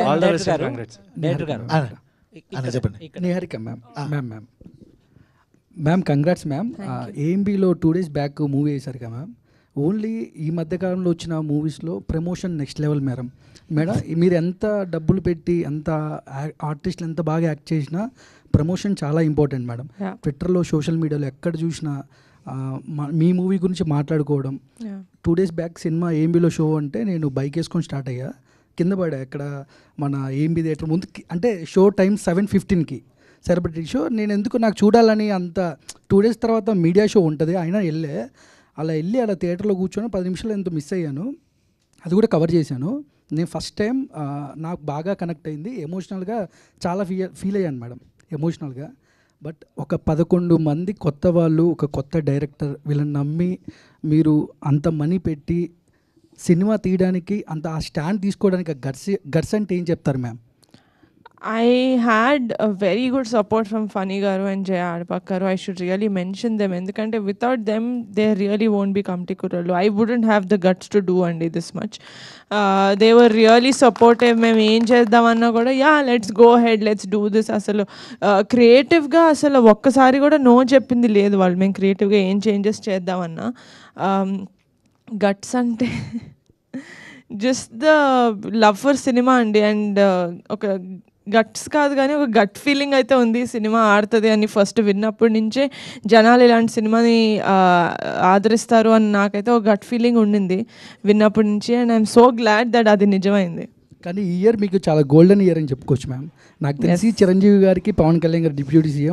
Speaker 8: చెప్పండి.
Speaker 11: Niharika ma'am ma'am ma'am ma'am congrats ma'am. ఏఎంబీలో టూ డేస్ బ్యాక్ మూవీ వేశారు కదా మ్యామ్. ఓన్లీ ఈ మధ్యకాలంలో వచ్చిన మూవీస్లో promotion next level madam. Madam మీరు ఎంత డబ్బులు పెట్టి ఎంత ఆర్టిస్టులు ఎంత బాగా యాక్ట్ చేసినా ప్రమోషన్ చాలా ఇంపార్టెంట్ మేడం. ట్విట్టర్లో సోషల్ మీడియాలో ఎక్కడ చూసినా మీ మూవీ గురించి మాట్లాడుకోవడం. టూ డేస్ బ్యాక్ సినిమా ఏఎంబీలో షో అంటే నేను బైక్ వేసుకొని స్టార్ట్ అయ్యా, కింద పడా ఎక్కడ మన ఏఎంబీ థియేటర్ ముందు. అంటే షో టైం సెవెన్ ఫిఫ్టీన్కి సెలబ్రిటీ షో. నేను ఎందుకు నాకు చూడాలని అంత టూ డేస్ తర్వాత మీడియా షో ఉంటుంది అయినా వెళ్ళే అలా వెళ్ళి అలా థియేటర్లో కూర్చొని పది నిమిషాలు ఎంతో మిస్ అయ్యాను. అది కూడా కవర్ చేశాను. నేను ఫస్ట్ టైం నాకు బాగా కనెక్ట్ అయింది, ఎమోషనల్గా చాలా ఫీ ఫీల్ అయ్యాను మేడం, ఎమోషనల్గా. బట్ ఒక పదకొండు మంది కొత్త వాళ్ళు, ఒక కొత్త డైరెక్టర్, వీళ్ళని నమ్మి మీరు అంత మనీ పెట్టి సినిమా తీయడానికి అంత ఆ స్టాండ్ తీసుకోవడానికి గట్స్ గట్స్ అంటే ఏం చెప్తారు ma'am?
Speaker 3: I had a very good support from Funny Garu and Jaya Adpakkaru. I should really mention them. Endukante without them, they really won't be Kamti Kurallu. I wouldn't have the guts to do andi this much. Uh, they were really supportive. Mem em cheddam anna kuda yeah let's go ahead, let's do this. Asalu creative ga asalu okkasari kuda no cheppindi ledhu vallu. Mem creative ga em changes cheddam anna. Um, guts ante just the love for cinema andi and oka guts కాదు కానీ ఒక gut feeling అయితే ఉంది cinema ఆడుతుంది అని. First విన్నప్పటి నుంచే జనాలు ఇలాంటి సినిమాని ఆదరిస్తారు అని నాకైతే ఒక గట్ ఫీలింగ్ ఉండింది విన్నప్పటి నుంచి. And I'm so glad that అది నిజమైంది.
Speaker 11: కానీ ఈ ఇయర్ మీకు చాలా గోల్డెన్ ఇయర్ అని చెప్పుకోవచ్చు మ్యామ్. నాకు తెలిసి చిరంజీవి గారికి, పవన్ కళ్యాణ్ గారు డిప్యూటీ సీఎం,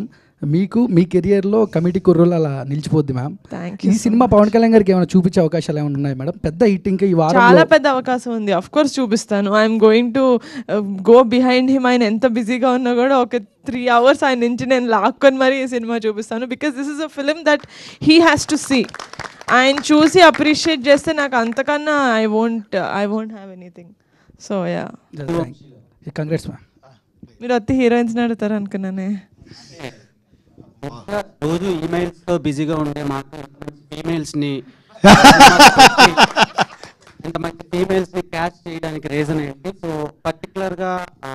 Speaker 11: మీకు మీ కెరియర్లో కమిటీ కుర్రోలు అలా నిలిచిపోద్ది మ్యామ్.
Speaker 3: Thank
Speaker 11: ఈ సినిమా పవన్ కళ్యాణ్ గారికి ఏమైనా చూపించే అవకాశాలు ఏమైనా ఉన్నాయి మేడం? పెద్ద హిట్ ఇంకా ఈ వారం
Speaker 3: చాలా పెద్ద అవకాశం ఉంది. అఫ్ కోర్స్ చూపిస్తాను. I'm going to go behind him. ఆయన ఎంత బిజీగా ఉన్నా కూడా ఒక త్రీ అవర్స్ ఆయన నుంచి నేను లాక్కొని మరీ ఈ సినిమా చూపిస్తాను. Because this is a film that he has to see. ఆయన చూసి అప్రిషియేట్ చేస్తే నాకు అంతకన్నా I won't I won't have anything. So yeah,
Speaker 11: congrats ma'am.
Speaker 3: మీరు వచ్చి హీరోయిన్స్ అడుగుతారు అనుకున్నానే.
Speaker 18: రోజు ఈమెయిల్స్తో బిజీగా ఉండే మాకు ఫీమేల్స్ని ఇంతమంది ఫీమేల్స్ని క్యాచ్ చేయడానికి రీజన్ ఏంటి? సో పర్టికులర్గా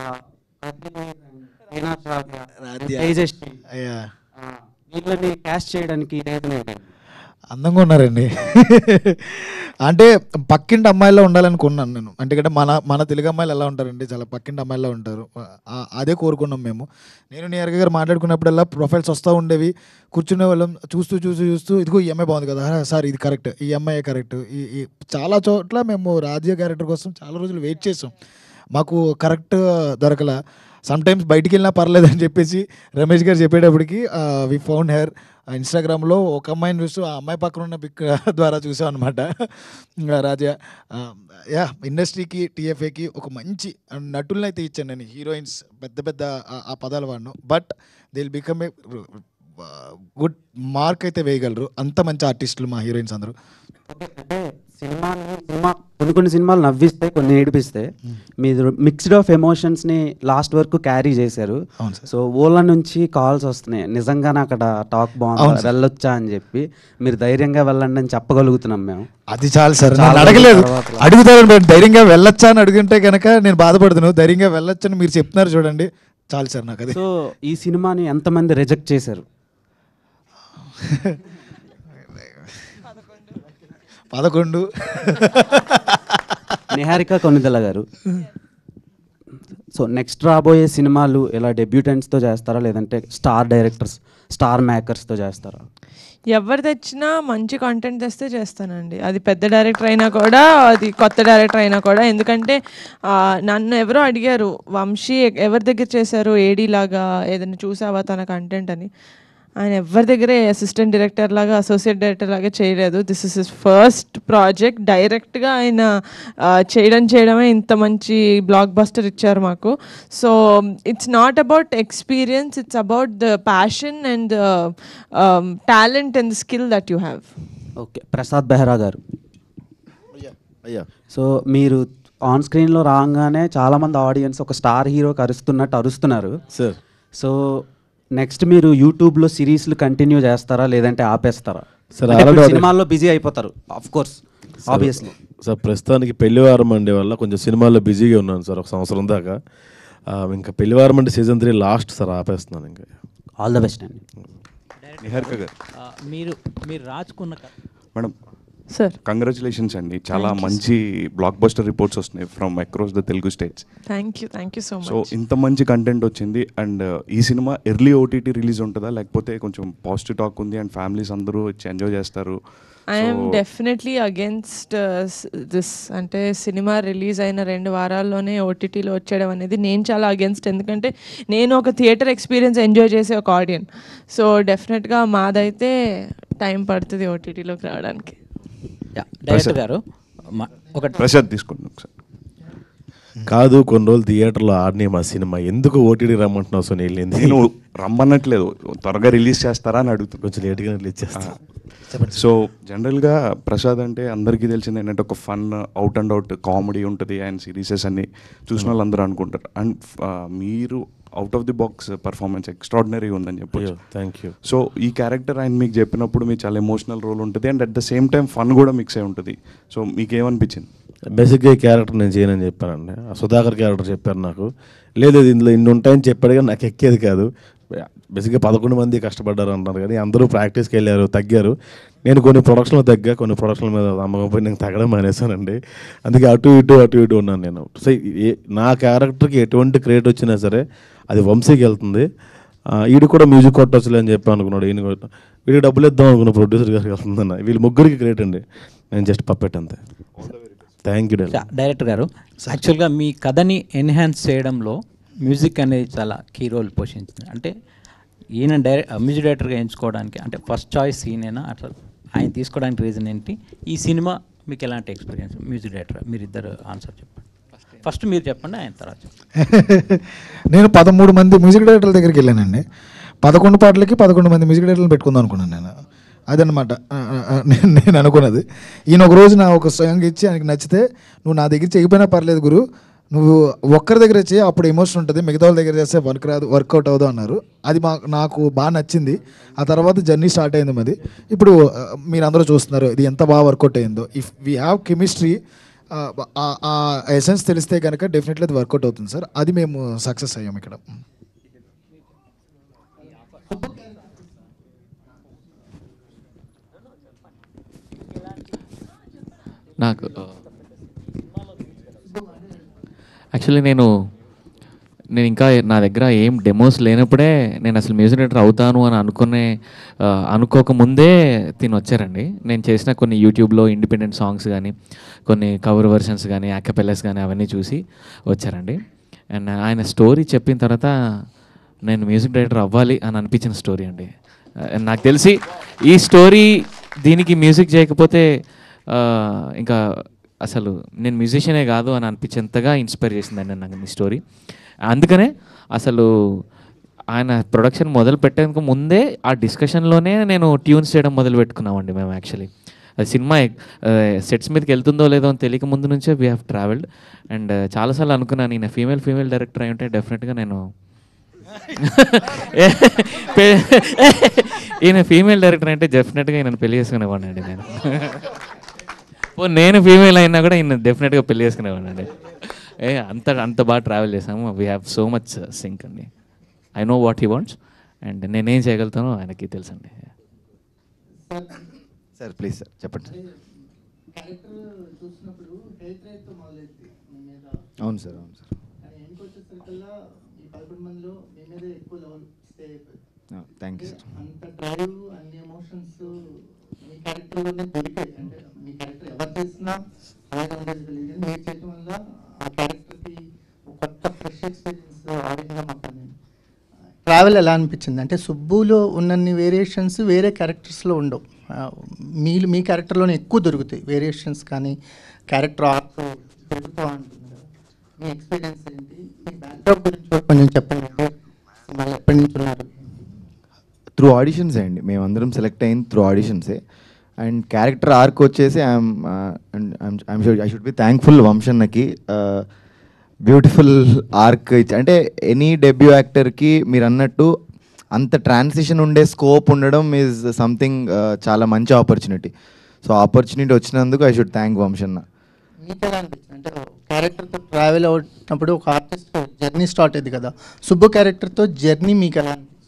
Speaker 18: వీళ్ళని క్యాచ్ చేయడానికి రీజన్ ఏంటి?
Speaker 8: అందంగా ఉన్నారండి. అంటే పక్కింటి అమ్మాయిలో ఉండాలనుకున్నాను నేను. ఎందుకంటే మన మన తెలుగు అమ్మాయిలు ఎలా ఉంటారండి, చాలా పక్కింటి అమ్మాయిలో ఉంటారు. అదే కోరుకున్నాం మేము. నేను నిహారిక గారు మాట్లాడుకున్నప్పుడల్లా ప్రొఫైల్స్ వస్తూ ఉండేవి. కూర్చునే వాళ్ళం, చూస్తూ చూస్తూ చూస్తూ ఇదిగో ఈ అమ్మాయి బాగుంది కదా సార్, ఇది కరెక్ట్, ఈ అమ్మాయి కరెక్ట్. ఈ చాలా చోట్ల మేము రాజ్య క్యారెక్టర్ కోసం చాలా రోజులు వెయిట్ చేసాం. మాకు కరెక్ట్ దొరకల. సమ్ టైమ్స్ బయటికి వెళ్ళినా పర్లేదని చెప్పేసి రమేష్ గారు చెప్పేటప్పటికి వి ఫౌండ్ హెర్. ఇన్స్టాగ్రామ్లో ఒక అమ్మాయిని చూస్తూ ఆ అమ్మాయి పక్కన ఉన్న పిక్ ద్వారా చూసాం అనమాట. రాజా యా ఇండస్ట్రీకి టీఎఫ్ఏకి ఒక మంచి నటులను అయితే ఇచ్చాను నేను. హీరోయిన్స్ పెద్ద పెద్ద ఆ పదాలు వాడిను, but they will become a good mark అయితే వేయగలరు. అంత మంచి ఆర్టిస్టులు మా హీరోయిన్స్ అందరూ.
Speaker 18: సినిమా సినిమా కొన్ని కొన్ని సినిమాలు నవ్విస్తాయి, కొన్ని ఏడిపిస్తాయి. మీరు మిక్స్డ్ ఆఫ్ ఎమోషన్స్ని లాస్ట్ వరకు క్యారీ చేశారు. సో ఊళ్ళ నుంచి కాల్స్ వస్తున్నాయి, నిజంగానే అక్కడ టాక్ బాగుంది, వెళ్ళొచ్చా అని చెప్పి. మీరు ధైర్యంగా వెళ్ళండి అని చెప్పగలుగుతున్నాం మేము.
Speaker 8: అది చాలు సార్. నేను అడగలేదు, అడుగుతారు ధైర్యంగా వెళ్ళొచ్చా అని అడుగుంటే కనుక నేను బాధపడుతున్నాను. ధైర్యంగా వెళ్ళొచ్చని మీరు చెప్తున్నారు చూడండి, చాలు సార్ నాకు అది.
Speaker 18: సో ఈ సినిమాని ఎంతమంది రిజెక్ట్ చేశారు?
Speaker 8: పదకొండు.
Speaker 18: నిహారిక కొనిదెల గారు, సో నెక్స్ట్ రాబోయే సినిమాలు ఇలా డెబ్యూటెంట్స్తో చేస్తారా, లేదంటే స్టార్ డైరెక్టర్స్, స్టార్ మేకర్స్తో చేస్తారా?
Speaker 3: ఎవరు తెచ్చినా మంచి కంటెంట్ తెస్తే చేస్తానండి. అది పెద్ద డైరెక్టర్ అయినా కూడా, అది కొత్త డైరెక్టర్ అయినా కూడా. ఎందుకంటే నన్ను ఎవరో అడిగారు, వంశీ ఎవరి దగ్గర చేశారు ఏడీ లాగా, ఏదైనా చూసావా తన కంటెంట్ అని. ఆయన ఎవరి దగ్గరే అసిస్టెంట్ డైరెక్టర్ లాగా, అసోసియేట్ డైరెక్టర్ లాగా చేయలేదు. This is his first project. డైరెక్ట్గా ఆయన చేయడం చేయడమే ఇంత మంచి బ్లాక్ బస్టర్ ఇచ్చారు మాకు. So it's not about experience, it's about the passion and the talent and the skill that you have.
Speaker 18: Okay, Prasad Behera garu, so మీరు ఆన్ స్క్రీన్లో రాగానే చాలామంది ఆడియన్స్ ఒక స్టార్ హీరోకి అరుస్తున్నట్టు అరుస్తున్నారు
Speaker 15: సార్.
Speaker 18: సో నెక్స్ట్ మీరు యూట్యూబ్లో సిరీస్లు కంటిన్యూ చేస్తారా, లేదంటే ఆపేస్తారా?
Speaker 15: సార్
Speaker 18: సినిమాల్లో బిజీ అయిపోతారు ఆఫ్ కోర్స్, ఆబ్వియస్లీ.
Speaker 15: సార్ ప్రస్తుతానికి పెళ్లివారం అండే వల్ల కొంచెం సినిమాల్లో బిజీగా ఉన్నాను సార్ ఒక సంవత్సరం దాకా. ఇంకా పెళ్లివారం అంటే సీజన్ త్రీ లాస్ట్ సార్, ఆపేస్తున్నాను ఇంకా.
Speaker 18: ఆల్ ద బెస్ట్ అండి.
Speaker 19: నిహారిక గారు,
Speaker 13: మీరు మీరు రాసుకున్న
Speaker 19: మేడం
Speaker 3: సార్
Speaker 19: కంగ్రాచులేషన్స్ అండి. చాలా మంచి బ్లాక్ బస్టర్ రిపోర్ట్స్ వస్తున్నాయి from across the Telugu states.
Speaker 3: Thank you thank you so much.
Speaker 19: So ఇంత మంచి కంటెంట్ వచ్చింది. అండ్ ఈ సినిమా ఎర్లీ ఓటీటీ రిలీజ్ ఉంటుందా, లేకపోతే కొంచెం పాజిటివ్ టాక్ ఉంది అండ్ ఫ్యామిలీస్ అందరూ వచ్చి ఎంజాయ్ చేస్తారు?
Speaker 3: I'm definitely against this. అంటే సినిమా రిలీజ్ అయిన రెండు వారాల్లోనే ఓటీటీలో వచ్చేయడం అనేది నేను చాలా అగేన్స్ట్. ఎందుకంటే నేను ఒక థియేటర్ ఎక్స్పీరియన్స్ ఎంజాయ్ చేసే ఒక ఆడియన్స్. సో డెఫినెట్గా మాదైతే టైం పడుతుంది ఓటీటీలోకి రావడానికి.
Speaker 13: డైరెక్టర్ గారు ఒక
Speaker 19: ప్రసాద్ తీసుకోండి ఒకసారి.
Speaker 15: కాదు, కొన్ని రోజులు థియేటర్లో ఆడినే మా సినిమా ఎందుకు ఓటీటీ రమ్మంటున్నావు సునీల్?
Speaker 19: నేను రమ్మన్నట్లేదు, త్వరగా రిలీజ్ చేస్తారా అని అడుగుతాను.
Speaker 15: కొంచెం లేట్గా రిలీజ్ చేస్తా.
Speaker 19: సో జనరల్గా ప్రసాద్ అంటే అందరికీ తెలిసింది ఏంటంటే ఒక fun out and out comedy ఉంటుంది. అండ్ సిరీసెస్ అన్ని చూసిన వాళ్ళు అందరూ అనుకుంటారు. అండ్ మీరు out of the box performance extraordinary ఉందని చెప్పొచ్చు.
Speaker 15: Thank you.
Speaker 19: సో ఈ క్యారెక్టర్ ఆయన మీకు చెప్పినప్పుడు మీకు చాలా ఎమోషనల్ రోల్ ఉంటుంది and at the same time fun కూడా మిక్స్ అయి ఉంటుంది. సో మీకు ఏమనిపించింది?
Speaker 15: బేసిక్గా ఈ క్యారెక్టర్ నేను చేయనని చెప్పానండి. ఆ సుధాకర్ క్యారెక్టర్ చెప్పారు నాకు. లేదు ఇందులో ఇన్ని ఉంటాయని చెప్పాడు కానీ నాకు ఎక్కేది కాదు. బేసిక్గా పదకొండు మంది కష్టపడ్డారు అంటారు కానీ అందరూ ప్రాక్టీస్కి వెళ్ళారు, తగ్గారు. నేను కొన్ని ప్రొడక్షన్లో తగ్గా, కొన్ని ప్రొడక్షన్ల మీద అమ్మకం పోయి నేను తగ్గడం మానేసానండి. అందుకే అటు ఇటు అటు ఇటు ఉన్నాను నేను. సో నా క్యారెక్టర్కి ఎటువంటి క్రియేట్ వచ్చినా సరే అది వంశీకి వెళ్తుంది. వీడు కూడా మ్యూజిక్ కొట్టొచ్చులే అని చెప్పి అనుకున్నాడు. ఈయన వీడికి డబ్బులు ఇద్దాం అనుకున్న ప్రొడ్యూసర్ గారికి వెళ్తుందన్న. వీళ్ళు ముగ్గురికి క్రియేట్ అండి, నేను జస్ట్ పప్పెట్ అంతే. థ్యాంక్ యూ
Speaker 13: డైరెక్టర్ గారు. యాక్చువల్గా మీ కథని ఎన్హాన్స్ చేయడంలో మ్యూజిక్ అనేది చాలా కీ రోల్ పోషించింది. అంటే ఈయన డైరెక్ట్ మ్యూజిక్ డైరెక్టర్గా ఎంచుకోవడానికి అంటే ఫస్ట్ చాయిస్ ఈయనైనా అట్లా ఆయన తీసుకోవడానికి రీజన్ ఏంటి? ఈ సినిమా మీకు ఎలాంటి ఎక్స్పీరియన్స్? మ్యూజిక్ డైరెక్టర్ మీరు ఇద్దరు ఆన్సర్ చెప్పండి. ఫస్ట్ మీరు చెప్పండి, ఆయన తర్వాత చెప్పండి.
Speaker 8: నేను పదమూడు మంది మ్యూజిక్ డైరెక్టర్ల దగ్గరికి వెళ్ళానండి. పదకొండు పాటలకి పదకొండు మంది మ్యూజిక్ డైరెక్టర్లు పెట్టుకుందాం అనుకున్నాను నేను. అదనమాట నేను నేను అనుకున్నది. ఈయన ఒక రోజు నా ఒక సాంగ్ ఇచ్చి ఆయనకి నచ్చితే, నువ్వు నా దగ్గర చేయకపోయినా పర్లేదు గురు, నువ్వు ఒక్కరి దగ్గర చేయి, అప్పుడు ఎమోషన్ ఉంటుంది, మిగతా వాళ్ళ దగ్గర చేస్తే వర్క్ రాదు, వర్కౌట్ అవ్వదు అన్నారు. అది మా నాకు బాగా నచ్చింది. ఆ తర్వాత జర్నీ స్టార్ట్ అయింది మాది. ఇప్పుడు మీరు అందరూ చూస్తున్నారు ఇది ఎంత బాగా వర్కౌట్ అయిందో. ఇఫ్ వీ హ్యావ్ కెమిస్ట్రీ, ఆ ఎసెన్స్ తెలిస్తే కనుక డెఫినెట్లీ అది వర్కౌట్ అవుతుంది సార్. అది మేము సక్సెస్ అయ్యాం ఇక్కడ.
Speaker 20: నాకు యాక్చువల్లీ నేను నేను ఇంకా నా దగ్గర ఏం డెమోస్ లేనప్పుడే నేను అసలు మ్యూజిక్ డైరెక్టర్ అవుతాను అని అనుకునే అనుకోకముందే తిని వచ్చారండి. నేను చేసిన కొన్ని యూట్యూబ్లో ఇండిపెండెంట్ సాంగ్స్ కానీ, కొన్ని కవర్ వెర్షన్స్ కానీ, యాకపెల్లెస్ కానీ అవన్నీ చూసి వచ్చారండి. అండ్ ఆయన స్టోరీ చెప్పిన తర్వాత నేను మ్యూజిక్ డైరెక్టర్ అవ్వాలి అని అనిపించిన స్టోరీ అండి. నాకు తెలిసి ఈ స్టోరీ దీనికి మ్యూజిక్ చేయకపోతే ఇంకా అసలు నేను మ్యూజిషియనే కాదు అని అనిపించేంతగా ఇన్స్పైర్ చేసిందండి నాకు ఈ స్టోరీ. అందుకనే అసలు ఆయన ప్రొడక్షన్ మొదలు పెట్టేందుకు ముందే ఆ డిస్కషన్లోనే నేను ట్యూన్స్ చేయడం మొదలు పెట్టుకున్నామండి మేము. యాక్చువల్లీ అది సినిమా సెట్స్ మీదకి వెళ్తుందో లేదో అని తెలియక ముందు నుంచే వీ హ్యావ్ ట్రావెల్డ్. అండ్ చాలాసార్లు అనుకున్నాను ఈయన ఫీమేల్ ఫీమేల్ డైరెక్టర్ అయి ఉంటే డెఫినెట్గా నేను ఈయన ఫీమేల్ డైరెక్టర్ అంటే డెఫినెట్గా ఈయన పెళ్లి చేసుకునేవాడిని అండి నేను. ఓ నేను ఫీమేల్ అయినా కూడా ఈయన డెఫినెట్గా పెళ్లి చేసుకునేవాడిని అండి. ఏ అంత అంత బాగా ట్రావెల్ చేసాము. We have so much sync అండి. I know what he wants and నేనేం చేయగలుగుతానో ఆయనకి తెలుసండి.
Speaker 21: సార్ ప్లీజ్ సార్ చెప్పండి. అవును సార్ అవును సార్ థ్యాంక్ యూ సార్.
Speaker 9: అంత డ్రైవ్ అన్ని ఎమోషన్స్ మీ క్యారెక్టర్లోనే దొరికాయి. అంటే మీ క్యారెక్టర్ ఎవరు చేసినా అలాగే ఉండేది తెలియదు. మీరు చేయడం వల్ల ఆ క్యారెక్టర్కి కొత్త ఫ్రెష్ ఎక్స్పీరియన్స్ ఆ విధంగా మాకు ట్రావెల్ ఎలా అనిపించింది అంటే సుబ్బులో ఉన్నన్ని వేరియేషన్స్ వేరే క్యారెక్టర్స్లో ఉండవు. మీ మీ క్యారెక్టర్లోనే ఎక్కువ దొరుకుతాయి వేరియేషన్స్ కానీ క్యారెక్టర్ ఆర్ట్ దొరుకుతూ ఉంటుంది కదా. మీ ఎక్స్పీరియన్స్ ఏంటి? మీ బ్యాక్డ్రాప్ గురించి కొంచెం చెప్పండి. మళ్ళీ ఎప్పటి నుంచి ఉన్నారు?
Speaker 21: త్రూ ఆడిషన్సే అండి, మేమందరం సెలెక్ట్ అయింది త్రూ ఆడిషన్సే. అండ్ క్యారెక్టర్ ఆర్క్ వచ్చేసి I'm I'm sure I should be thankful వంశన్నకి. బ్యూటిఫుల్ ఆర్క్ ఇచ్చి అంటే ఎనీ డెబ్యూ యాక్టర్కి మీరు అన్నట్టు అంత ట్రాన్సిషన్ ఉండే స్కోప్ ఉండడం ఈజ్ సంథింగ్ చాలా మంచి ఆపర్చునిటీ. సో ఆపర్చునిటీ వచ్చినందుకు ఐ షుడ్ థ్యాంక్ వంశన్న.
Speaker 9: మీకు ఎలా అనిపించింది అంటే క్యారెక్టర్తో ట్రావెల్ అవుతున్నప్పుడు ఒక ఆర్టిస్ట్ జర్నీ స్టార్ట్ అయింది కదా, సుబ్బు క్యారెక్టర్తో జర్నీ మీకు ఎలా అనిపించింది?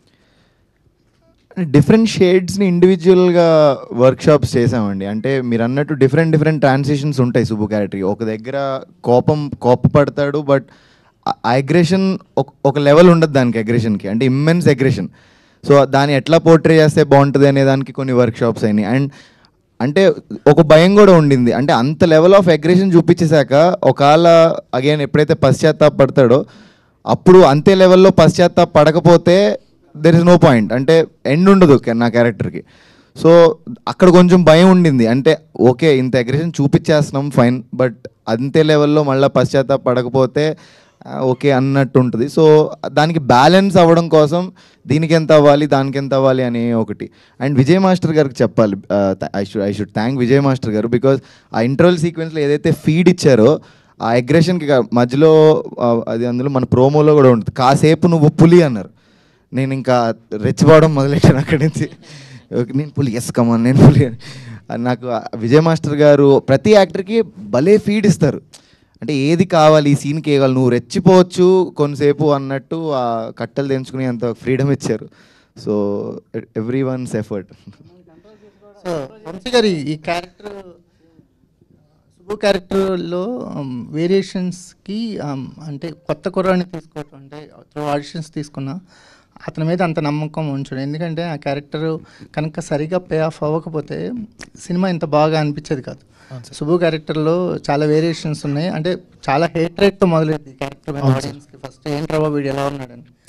Speaker 21: డిఫరెంట్ షేడ్స్ని ఇండివిజువల్గా వర్క్షాప్స్ చేసామండి. అంటే మీరు అన్నట్టు డిఫరెంట్ డిఫరెంట్ ట్రాన్సిషన్స్ ఉంటాయి సుబ్బు క్యారెక్టర్కి. ఒక దగ్గర కోపం కోపపడతాడు, బట్ అగ్రెషన్ ఒక లెవెల్ ఉండదు దానికి, అగ్రెషన్కి అంటే ఇమ్మెన్స్ అగ్రెషన్. సో దాన్ని ఎట్లా పోర్ట్రే చేస్తే బాగుంటుంది అనే దానికి కొన్ని వర్క్షాప్స్ అయినాయి. అండ్ అంటే ఒక భయం కూడా ఉండింది, అంటే అంత లెవెల్ ఆఫ్ అగ్రెషన్ చూపించేశాక ఒకవేళ అగైన్ ఎప్పుడైతే పశ్చాత్తాపడతాడో అప్పుడు అంతే లెవెల్లో పశ్చాత్తాప పడకపోతే దెర్ ఇస్ నో పాయింట్, అంటే ఎండ్ ఉండదు నా క్యారెక్టర్కి. సో అక్కడ కొంచెం భయం ఉండింది, అంటే ఓకే ఇంత అగ్రెషన్ చూపించేస్తున్నాం ఫైన్, బట్ అంతే లెవెల్లో మళ్ళీ పశ్చాత్తాప పడకపోతే ఓకే అన్నట్టు ఉంటుంది. సో దానికి బ్యాలెన్స్ అవ్వడం కోసం దీనికి ఎంత అవ్వాలి దానికి ఎంత అవ్వాలి అని ఒకటి. అండ్ విజయ్ మాస్టర్ గారికి చెప్పాలి, I should I should thank Vijay master గారు, బికాజ్ ఆ ఇంటర్వల్ సీక్వెన్స్లో ఏదైతే ఫీడ్ ఇచ్చారో ఆ అగ్రెషన్కి మధ్యలో అది అందులో మన ప్రోమోలో కూడా ఉంటుంది, కాసేపు నువ్వు పులి అన్నారు. నేను ఇంకా రెచ్చిపోవడం మొదలెట్టాను అక్కడి నుంచి, నేను పులి ఎస్ కమాన్ నేను పులి. నాకు విజయ్ మాస్టర్ గారు ప్రతి యాక్టర్కి భలే ఫీడ్ ఇస్తారు, అంటే ఏది కావాలి ఈ సీన్కి ఏ కావాలి, నువ్వు రెచ్చిపోవచ్చు కొంతసేపు అన్నట్టు ఆ కట్టలు తెంచుకుని అంత ఫ్రీడమ్ ఇచ్చారు. So everyone's effort.
Speaker 9: So Vamsi గారి ఈ క్యారెక్టర్ సుబ్బు క్యారెక్టర్లో వేరియేషన్స్కి అంటే కొత్త కుర్రాన్ని తీసుకోవటం అంటే త్రూ ఆడిషన్స్ తీసుకున్నా అతని మీద అంత నమ్మకం ఉంచడం, ఎందుకంటే ఆ క్యారెక్టర్ కనుక సరిగా పే ఆఫ్ అవ్వకపోతే సినిమా ఇంత బాగా అనిపించేది కాదు. సుబ్బు క్యారెక్టర్లో చాలా వేరియేషన్స్ ఉన్నాయి, అంటే చాలా హేట్ రేట్తో మొదలైంది క్యారెక్టర్ ఆడియన్స్కి. ఫస్ట్ ఏంట్రా వీడు ఎలా ఉన్నాడని,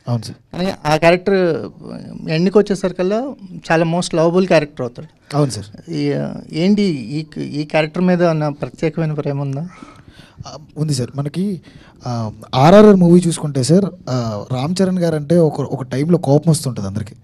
Speaker 8: అవును సార్.
Speaker 9: కానీ ఆ క్యారెక్టర్ ఎండ్కి వచ్చేసరికల్లా చాలా మోస్ట్ లవబుల్ క్యారెక్టర్ అవుతాడు.
Speaker 8: అవును సార్.
Speaker 9: ఏంటి ఈ ఈ క్యారెక్టర్ మీద నా ప్రత్యేకమైన ప్రేమ ఉందా?
Speaker 8: ఉంది సార్. మనకి ఆర్ఆర్ఆర్ మూవీ చూసుకుంటే సార్, రామ్ చరణ్ గారు అంటే ఒక ఒక టైంలో కోపం వస్తుంటుంది అందరికీ.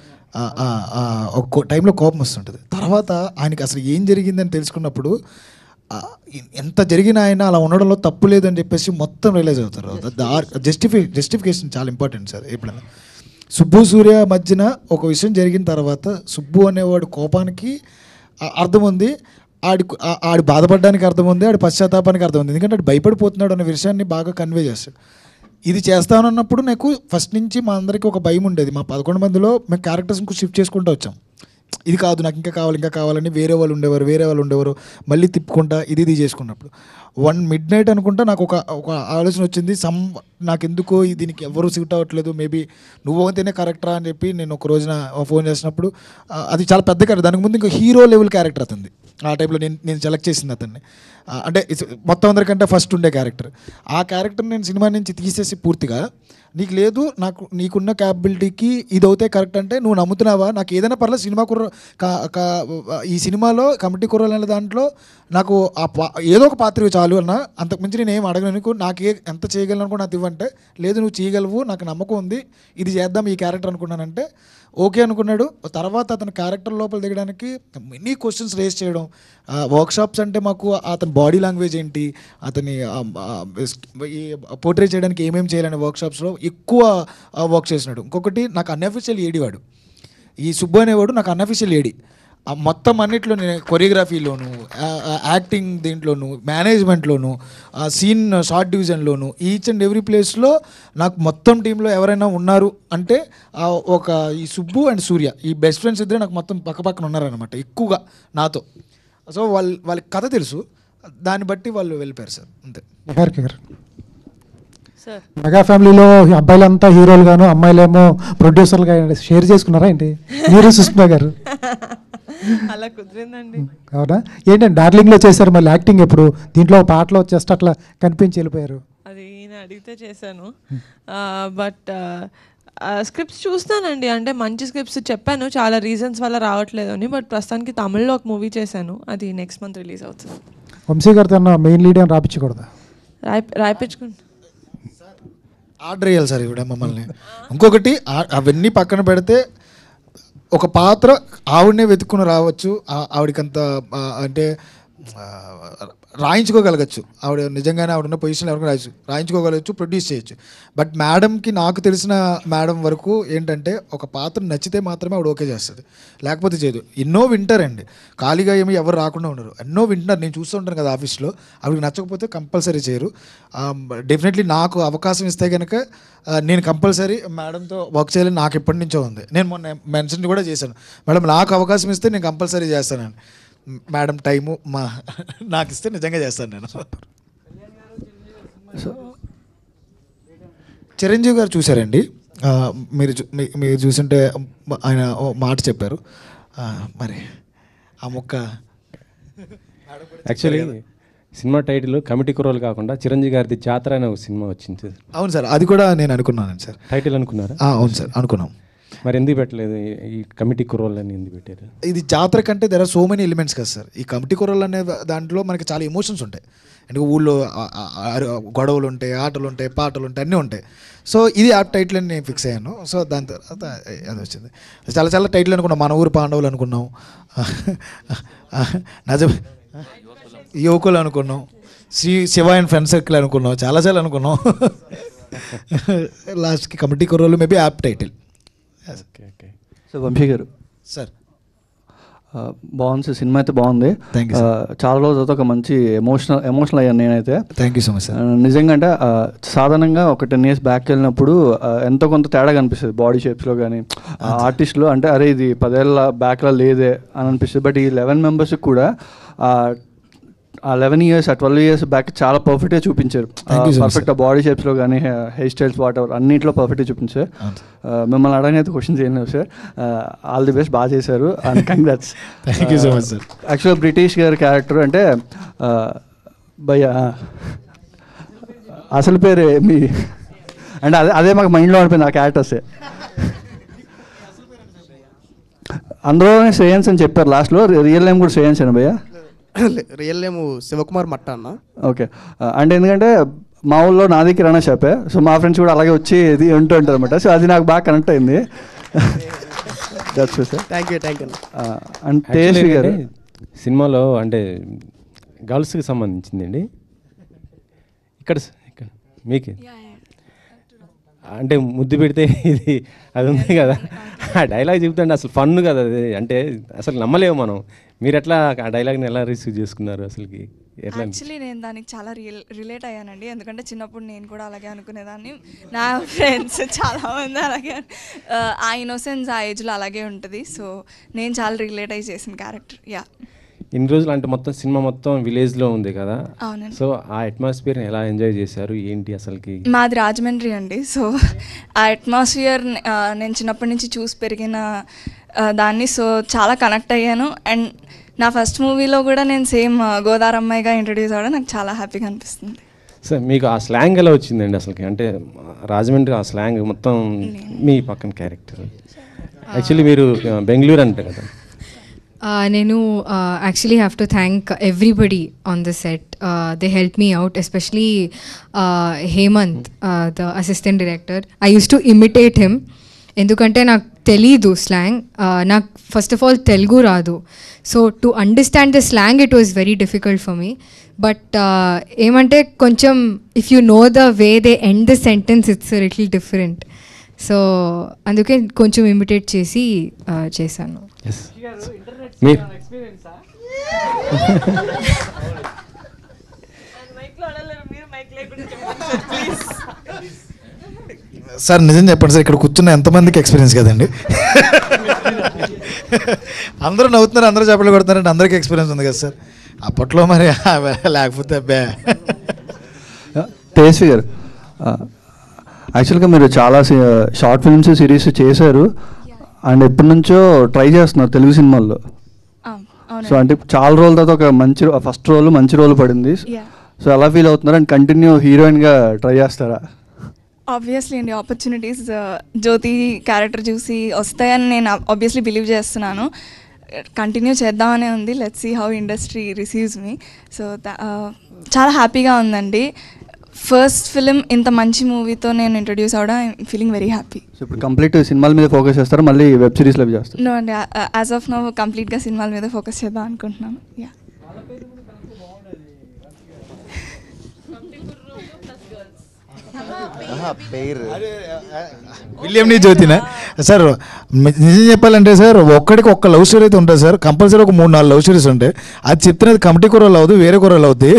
Speaker 8: ఒక టైంలో కోపం వస్తుంటుంది. తర్వాత ఆయనకి అసలు ఏం జరిగిందని తెలుసుకున్నప్పుడు ఎంత జరిగినా ఆయన అలా ఉండడంలో తప్పు లేదని చెప్పేసి మొత్తం రియలైజ్ అవుతారు. జస్టిఫై జస్టిఫికేషన్ చాలా ఇంపార్టెంట్ సార్. ఎప్పుడైనా సుబ్బు సూర్య మధ్యన ఒక విషయం జరిగిన తర్వాత సుబ్బు అనేవాడు కోపానికి అర్థం ఉంది, ఆడి ఆడి బాధపడడానికి అర్థం ఉంది, ఆడి పశ్చాత్తాపానికి అర్థం ఉంది. ఎందుకంటే ఆడు భయపడిపోతున్నాడు అనే విషయాన్ని బాగా కన్వే చేస్తాడు. ఇది చేస్తానన్నప్పుడు నాకు ఫస్ట్ నుంచి మా అందరికీ ఒక భయం ఉండేది. మా పదకొండు మందిలో మేము క్యారెక్టర్స్ని షిఫ్ట్ చేసుకుంటూ వచ్చాం. ఇది కాదు నాకు ఇంకా కావాలి ఇంకా కావాలని వేరే వాళ్ళు ఉండేవారు వేరే వాళ్ళు ఉండేవారు మళ్ళీ తిప్పుకుంటా ఇది ఇది చేసుకున్నప్పుడు వన్ మిడ్ నైట్ అనుకుంటా నాకు ఒక ఒక ఆలోచన వచ్చింది. సమ్ నాకు ఎందుకో దీనికి ఎవరు సూట్ అవ్వట్లేదు, మేబీ నువ్వు అయితేనే కరెక్టరా అని చెప్పి నేను ఒక రోజున ఫోన్ చేసినప్పుడు అది చాలా పెద్ద క్యారెక్టర్. దానికి ముందు ఇంకా హీరో లెవెల్ క్యారెక్టర్ అతనిది. ఆ టైంలో నేను నేను సెలెక్ట్ చేసింది అతన్ని. అంటే మొత్తం అందరికంటే ఫస్ట్ ఉండే క్యారెక్టర్. ఆ క్యారెక్టర్ నేను సినిమా నుంచి తీసేసి పూర్తిగా నీకు లేదు, నాకు నీకున్న క్యాపబిలిటీకి ఇది అవుతే కరెక్ట్ అంటే నువ్వు నమ్ముతున్నావా, నాకు ఏదైనా పర్లేదు సినిమా కుర్ర ఈ సినిమాలో కమిటీ కుర్రలు అనే దాంట్లో నాకు ఆ పా ఏదో ఒక పాత్ర చాలు అన్న, అంతకుమించి నేను ఏం అడగను, నాకు ఏ ఎంత చేయగలను అనుకో నాకు ఇవ్వంటే లేదు నువ్వు చేయగలవు నాకు నమ్మకం ఉంది ఇది చేద్దాం ఈ క్యారెక్టర్ అనుకున్నానంటే ఓకే అనుకున్నాడు. తర్వాత అతని క్యారెక్టర్ లోపల దిగడానికి మెనీ క్వశ్చన్స్ రేస్ చేయడం. వర్క్షాప్స్ అంటే మాకు అతని బాడీ లాంగ్వేజ్ ఏంటి, అతని పోర్ట్రేట్ చేయడానికి ఏమేమి చేయాలనే వర్క్షాప్స్లో ఎక్కువ వర్క్ చేసినాడు. ఇంకొకటి నాకు అన్అఫీషియల్ ఏడి వాడు, ఈ సుబ్బు అనేవాడు నాకు అన్అఫీషియల్ ఏడి. మొత్తం అన్నిట్లో నేను కొరియోగ్రఫీలోను యాక్టింగ్ దీంట్లోను మేనేజ్మెంట్లోను సీన్ షార్ట్ డివిజన్లోను ఈచ్ అండ్ ఎవ్రీ ప్లేస్లో నాకు మొత్తం టీంలో ఎవరైనా ఉన్నారు అంటే ఒక ఈ సుబ్బు అండ్ సూర్య ఈ బెస్ట్ ఫ్రెండ్స్ ఇద్దరే నాకు మొత్తం పక్క పక్కన ఉన్నారనమాట ఎక్కువగా నాతో. సో వాళ్ళు వాళ్ళకి కథ తెలుసు, దాన్ని బట్టి వాళ్ళు వెళ్ళిపోయారు సార్ అంతే.
Speaker 12: మెగా ఫ్యామిలీలో అబ్బాయిలంతా హీరోలు గాను అమ్మాయిలేమో ప్రొడ్యూసర్లుగా షేర్ చేసుకున్నారా ఏంటి మీరు సుష్మా గారు?
Speaker 3: అలా కుదిరిందండి.
Speaker 12: అవునా? ఏంటంటే డార్లింగ్లో చేశారు, మళ్ళీ యాక్టింగ్ ఎప్పుడు దీంట్లో పాటలో జస్ట్ అట్లా కనిపించి వెళ్ళిపోయారు?
Speaker 3: అది ఈయన అడిగితే చేశాను. బట్ స్క్రిప్ట్స్ చూస్తానండి, అంటే మంచి స్క్రిప్ట్స్ చెప్పాను చాలా రీజన్స్ వల్ల రావట్లేదు అని. బట్ ప్రస్తుతానికి తమిళ్లో ఒక మూవీ చేశాను, అది నెక్స్ట్ మంత్ రిలీజ్ అవుతుంది.
Speaker 12: వంశీ గారితో మెయిన్ లీడ్ అని రాపించకూడదా?
Speaker 3: రాయి రాయిపించుకుంటా
Speaker 8: ఆర్డర్ వేయాలి సార్ ఇవిడ మమ్మల్ని. ఇంకొకటి అవన్నీ పక్కన పెడితే ఒక పాత్ర ఆవిడనే వెతుక్కుని రావచ్చు, ఆవిడకంత అంటే రాయించుకోగలగచ్చు, ఆవిడ నిజంగానే ఆవిడ ఉన్న పొజిషన్లో ఎవరికి రాయచ్చు రాయించుకోగలచ్చు ప్రొడ్యూస్ చేయొచ్చు. బట్ మేడంకి నాకు తెలిసిన మేడం వరకు ఏంటంటే ఒక పాత్ర నచ్చితే మాత్రమే ఆవిడ ఓకే చేస్తుంది, లేకపోతే చేయదు. ఎన్నో వింటారండి, ఖాళీగా ఏమి ఎవరు రాకుండా ఉన్నారు, ఎన్నో వింటున్నారు. నేను చూస్తూ ఉంటాను కదా ఆఫీస్లో, ఆవిడకి నచ్చకపోతే కంపల్సరీ చేయరు. డెఫినెట్లీ నాకు అవకాశం ఇస్తే కనుక నేను కంపల్సరీ మేడంతో వర్క్ చేయాలని నాకు ఎప్పటి నుంచో ఉంది. నేను మొన్న మెన్షన్ కూడా చేశాను, మేడం నాకు అవకాశం ఇస్తే నేను కంపల్సరీ చేస్తానని. మేడం టైము మా నాకు ఇస్తే నిజంగా చేస్తాను నేను. చిరంజీవి గారు చూసారండి, మీరు మీరు చూసింటే ఆయన మాట చెప్పారు, మరి ఆ మొక్క
Speaker 2: యాక్చువల్లీ సినిమా టైటిల్ కమిటీ కుర్రోలు కాకుండా చిరంజీవి గారిది జాతర అనే ఒక సినిమా వచ్చింది.
Speaker 8: అవును సార్, అది కూడా నేను అనుకున్నాను సార్.
Speaker 2: టైటిల్ అనుకున్నారా?
Speaker 8: అవును సార్ అనుకున్నాం.
Speaker 2: మరి ఎందుకు పెట్టలేదు ఈ కమిటీ కుర్రోళ్ళు అని ఎందుకు పెట్టారు?
Speaker 8: ఇది జాతర కంటే there are so many elements కదా సార్. ఈ కమిటీ కుర్రోళ్ళు అనే దాంట్లో మనకి చాలా ఎమోషన్స్ ఉంటాయి, అంటే ఊళ్ళో గొడవలు ఉంటాయి, ఆటలు ఉంటాయి, పాటలు ఉంటాయి, అన్నీ ఉంటాయి. సో ఇది ఆ టైటిల్ అని నేను ఫిక్స్ అయ్యాను. సో దాని తర్వాత అది వచ్చింది. చాలా చాలా టైటిల్ అనుకున్నాం, మన ఊరు పాండవులు అనుకున్నాం, నజ యువకులు అనుకున్నాం, Shri Shiva and friend circle అనుకున్నాం, చాలా చాలా అనుకున్నాం. లాస్ట్కి కమిటీ కుర్రోళ్ళు maybe app title.
Speaker 1: So Vamsi గారు
Speaker 8: సార్
Speaker 1: బాగుంది సార్, సినిమా అయితే బాగుంది.
Speaker 8: Thank you.
Speaker 1: చాలా రోజులతో ఒక మంచి ఎమోషనల్ ఎమోషనల్ అయ్యాను నేనైతే.
Speaker 8: Thank you so much sir.
Speaker 1: నిజంగా అంటే సాధారణంగా ఒక టెన్ ఇయర్స్ బ్యాక్ వెళ్ళినప్పుడు ఎంతో కొంత తేడా కనిపిస్తుంది బాడీ షేప్స్లో కానీ ఆర్టిస్ట్లో, అంటే అరే ఇది పదేళ్ళ బ్యాక్లో లేదే అని అనిపిస్తుంది. బట్ ఈ లెవెన్ మెంబర్స్కి కూడా ఆ లెవెన్ ఇయర్స్ ఆ ట్వెల్వ్ ఇయర్స్ బ్యాక్ చాలా పర్ఫెక్ట్గా చూపించారు. పర్ఫెక్ట్ బాడీ షేప్స్లో కానీ హెయిర్ స్టైల్స్ వాట్ ఎవర్ అన్నింటిలో పర్ఫెక్ట్గా చూపించారు. మిమ్మల్ని అడగని అయితే క్వశ్చన్స్ ఏం లేవు సార్, ఆల్ ది బెస్ట్, బాగా చేశారు and congrats.
Speaker 8: Thank you so much sir.
Speaker 1: యాక్చువల్గా బ్రిటిష్ గారి క్యారెక్టర్ అంటే భయ్యా అసలు పేరే మీ అంటే అదే అదే మాకు మైండ్లో అనిపోయింది ఆ క్యారెక్టర్సే. అందులోనే శ్రేయన్స్ అని చెప్పారు లాస్ట్లో, రియల్ నేమ్ కూడా శ్రేయన్స్ అని భయ్యా?
Speaker 4: రియల్ నేమ్ శివకుమార్ మట్ట అన్న.
Speaker 1: ఓకే, అంటే ఎందుకంటే మా ఊళ్ళో నాది కిరాణా షాపే, సో మా ఫ్రెండ్స్ కూడా అలాగే వచ్చి ఇది ఉంటూ ఉంటారు అనమాట. సో అది నాకు బాగా కనెక్ట్ అయింది.
Speaker 4: Thank you thank you.
Speaker 1: And Tejaswi గారు
Speaker 2: సినిమాలో అంటే గర్ల్స్కి సంబంధించిందండి. ఇక్కడ ఇక్కడ మీకు అంటే ముద్దు పెడితే ఇది అది ఉంది కదా, ఆ డైలాగ్ చెప్తుంటే అసలు ఫన్ కదా అది. అంటే అసలు నమ్మలేము మనం. మీరు ఎట్లా ఆ డైలాగ్ని ఎలా రిసీవ్ చేసుకున్నారు అసలుకి? ఎట్లా?
Speaker 22: యాక్చువల్లీ నేను దానికి చాలా రియల్ రిలేట్ అయ్యానండి. ఎందుకంటే చిన్నప్పుడు నేను కూడా అలాగే అనుకునేదాన్ని, నా ఫ్రెండ్స్ చాలామంది అలాగే. ఆ ఇన్నోసెన్స్ ఆ ఏజ్లో అలాగే ఉంటుంది. సో నేను చాలా రిలేట్ అయ్యి చేసిన క్యారెక్టర్. యా,
Speaker 2: ఇన్ని రోజులు అంటే మొత్తం సినిమా మొత్తం విలేజ్లో ఉంది కదా,
Speaker 22: అవునండి.
Speaker 2: సో ఆ అట్మాస్ఫియర్ని ఎలా ఎంజాయ్ చేశారు ఏంటి అసలుకి?
Speaker 22: మాది రాజమండ్రి అండి. సో ఆ అట్మాస్ఫియర్ నేను చిన్నప్పటి నుంచి చూసి పెరిగిన దాన్ని, సో చాలా కనెక్ట్ అయ్యాను. అండ్ నా ఫస్ట్ మూవీలో కూడా నేను సేమ్ గోదావరి అమ్మాయిగా ఇంట్రడ్యూస్ అవ్వడం నాకు చాలా హ్యాపీగా అనిపిస్తుంది.
Speaker 2: సార్ మీకు ఆ స్లాంగ్ ఎలా వచ్చిందండి అసలుకి? అంటే రాజమండ్రి ఆ స్లాంగ్ మొత్తం మీ పక్కన క్యారెక్టర్. యాక్చువల్లీ మీరు బెంగళూరు అంటే కదా.
Speaker 23: Uh, నేను actually have to thank everybody on the set. They help me out, especially Hemant, the assistant director. I use to imitate him, ఎందుకంటే నాకు తెలీదు స్లాంగ్. నాకు ఫస్ట్ ఆఫ్ ఆల్ తెలుగు రాదు. So to understand the slang it was very difficult for me. But ఏమంటే కొంచెం if you know the way they end the sentence it's little different. So అందుకే కొంచెం imitate చేసి చేశాను.
Speaker 8: సార్ నిజం చెప్పండి సార్, ఇక్కడ కూర్చున్న ఎంతమందికి ఎక్స్పీరియన్స్ కదండి? అందరూ నవ్వుతున్నారు, అందరూ చేపలు కొడుతున్నారంటే అందరికీ ఎక్స్పీరియన్స్ ఉంది కదా సార్. అప్పట్లో మరి లేకపోతే అబ్బా.
Speaker 1: తేజస్వి గారు, యాక్చువల్గా మీరు చాలా షార్ట్ ఫిల్మ్స్ సిరీస్ చేశారు అండ్ ఎప్పటి నుంచో ట్రై చేస్తున్నారు తెలుగు సినిమాల్లో. సో అంటే చాలా రోజుల తర్వాత ఒక మంచి ఫస్ట్ రోల్ మంచి రోల్ పడింది. సో ఎలా ఫీల్ అవుతున్నారు? అండ్ కంటిన్యూ హీరోయిన్గా ట్రై చేస్తారా?
Speaker 22: ఆబ్వియస్లీ అండి, ఆపర్చునిటీస్ జ్యోతి క్యారెక్టర్ చూసి వస్తాయని నేను ఆబ్వియస్లీ బిలీవ్ చేస్తున్నాను. కంటిన్యూ చేద్దామనే ఉంది. Let's see how industry receives me. So చాలా హ్యాపీగా ఉందండి. ఫస్ట్ ఫిలిం ఇంత మంచి మూవీతో నేను ఇంట్రడ్యూస్ అవడం ఫీలింగ్ వెరీ హ్యాపీ.
Speaker 1: సో ఇప్పుడు కంప్లీట్ సినిమాల మీద ఫోకస్ చేస్తారు, మళ్ళీ వెబ్ సిరీస్లో చేస్తారు?
Speaker 22: నో అండి, యాజ్ ఆఫ్ నో కంప్లీట్గా సినిమాల మీద ఫోకస్ చేద్దాం అనుకుంటున్నాను. యా,
Speaker 8: విలియంని జ్యోతినా సార్? నిజం చెప్పాలంటే సార్, ఒక్కడికి ఒక్క లవ్ స్టోరీ అయితే ఉంటుంది సార్. కంపల్సరీ ఒక మూడు నాలుగు లవ్ స్టోరీస్ ఉంటాయి. అది చెప్తున్నది కమిటీ కూరలు అవుతుంది, వేరే కూరలు అవుద్ది.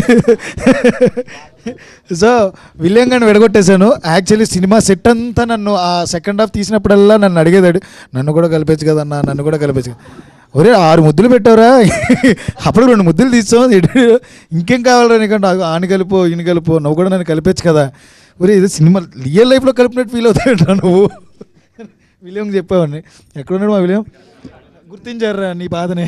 Speaker 8: సో విలియం గారిని విడగొట్టేశాను. యాక్చువల్లీ సినిమా సెట్ అంతా నన్ను ఆ సెకండ్ హాఫ్ తీసినప్పుడల్లా నన్ను అడిగేదాడు, నన్ను కూడా కలిపేచ్చు కదన్నా, నన్ను కూడా కలిపేచ్చు. ఒరే ఆరు ముద్దులు పెట్టావురా, అప్పుడు రెండు ముద్దులు తీస్తాం, ఇంకేం కావాలరా నీకంటే ఆని కలిపో ఈయన కలిపో, నువ్వు కూడా నన్ను కలిపేచ్చు కదా. ఒరే ఇది సినిమా రియల్ లైఫ్లో కలిపినట్టు ఫీల్ అవుతాడు నువ్వు. విలియం చెప్పావని ఎక్కడున్నాడు మా విలియం? గుర్తించారా నీ బాధనే?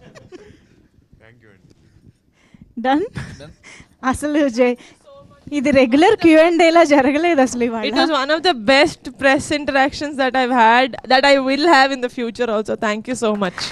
Speaker 24: డన్. అసలు ఇది రెగ్యులర్ క్యూ అండ్ ఏలా జరగలేదు అసలు.
Speaker 3: It was one of the best press interactions that I've had, that I will have in the future also. Thank you so much.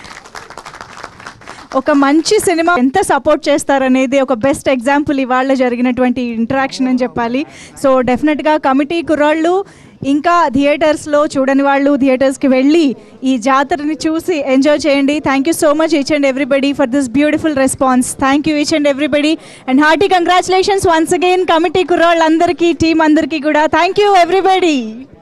Speaker 24: ఒక మంచి సినిమా ఎంత సపోర్ట్ చేస్తారనేది ఒక బెస్ట్ ఎగ్జాంపుల్ ఇవాళ జరిగినటువంటి ఇంటరాక్షన్ అని చెప్పాలి. సో డెఫినెట్గా కమిటీ కుర్రాళ్ళు ఇంకా థియేటర్స్లో చూడని వాళ్ళు థియేటర్స్కి వెళ్ళి ఈ జాతరని చూసి ఎంజాయ్ చేయండి. Thank you so much each and everybody for this beautiful response. Thank you each and everybody and hearty congratulations once again committee కుర్రాళ్ళందరికీ, టీం అందరికీ కూడా. Thank you everybody.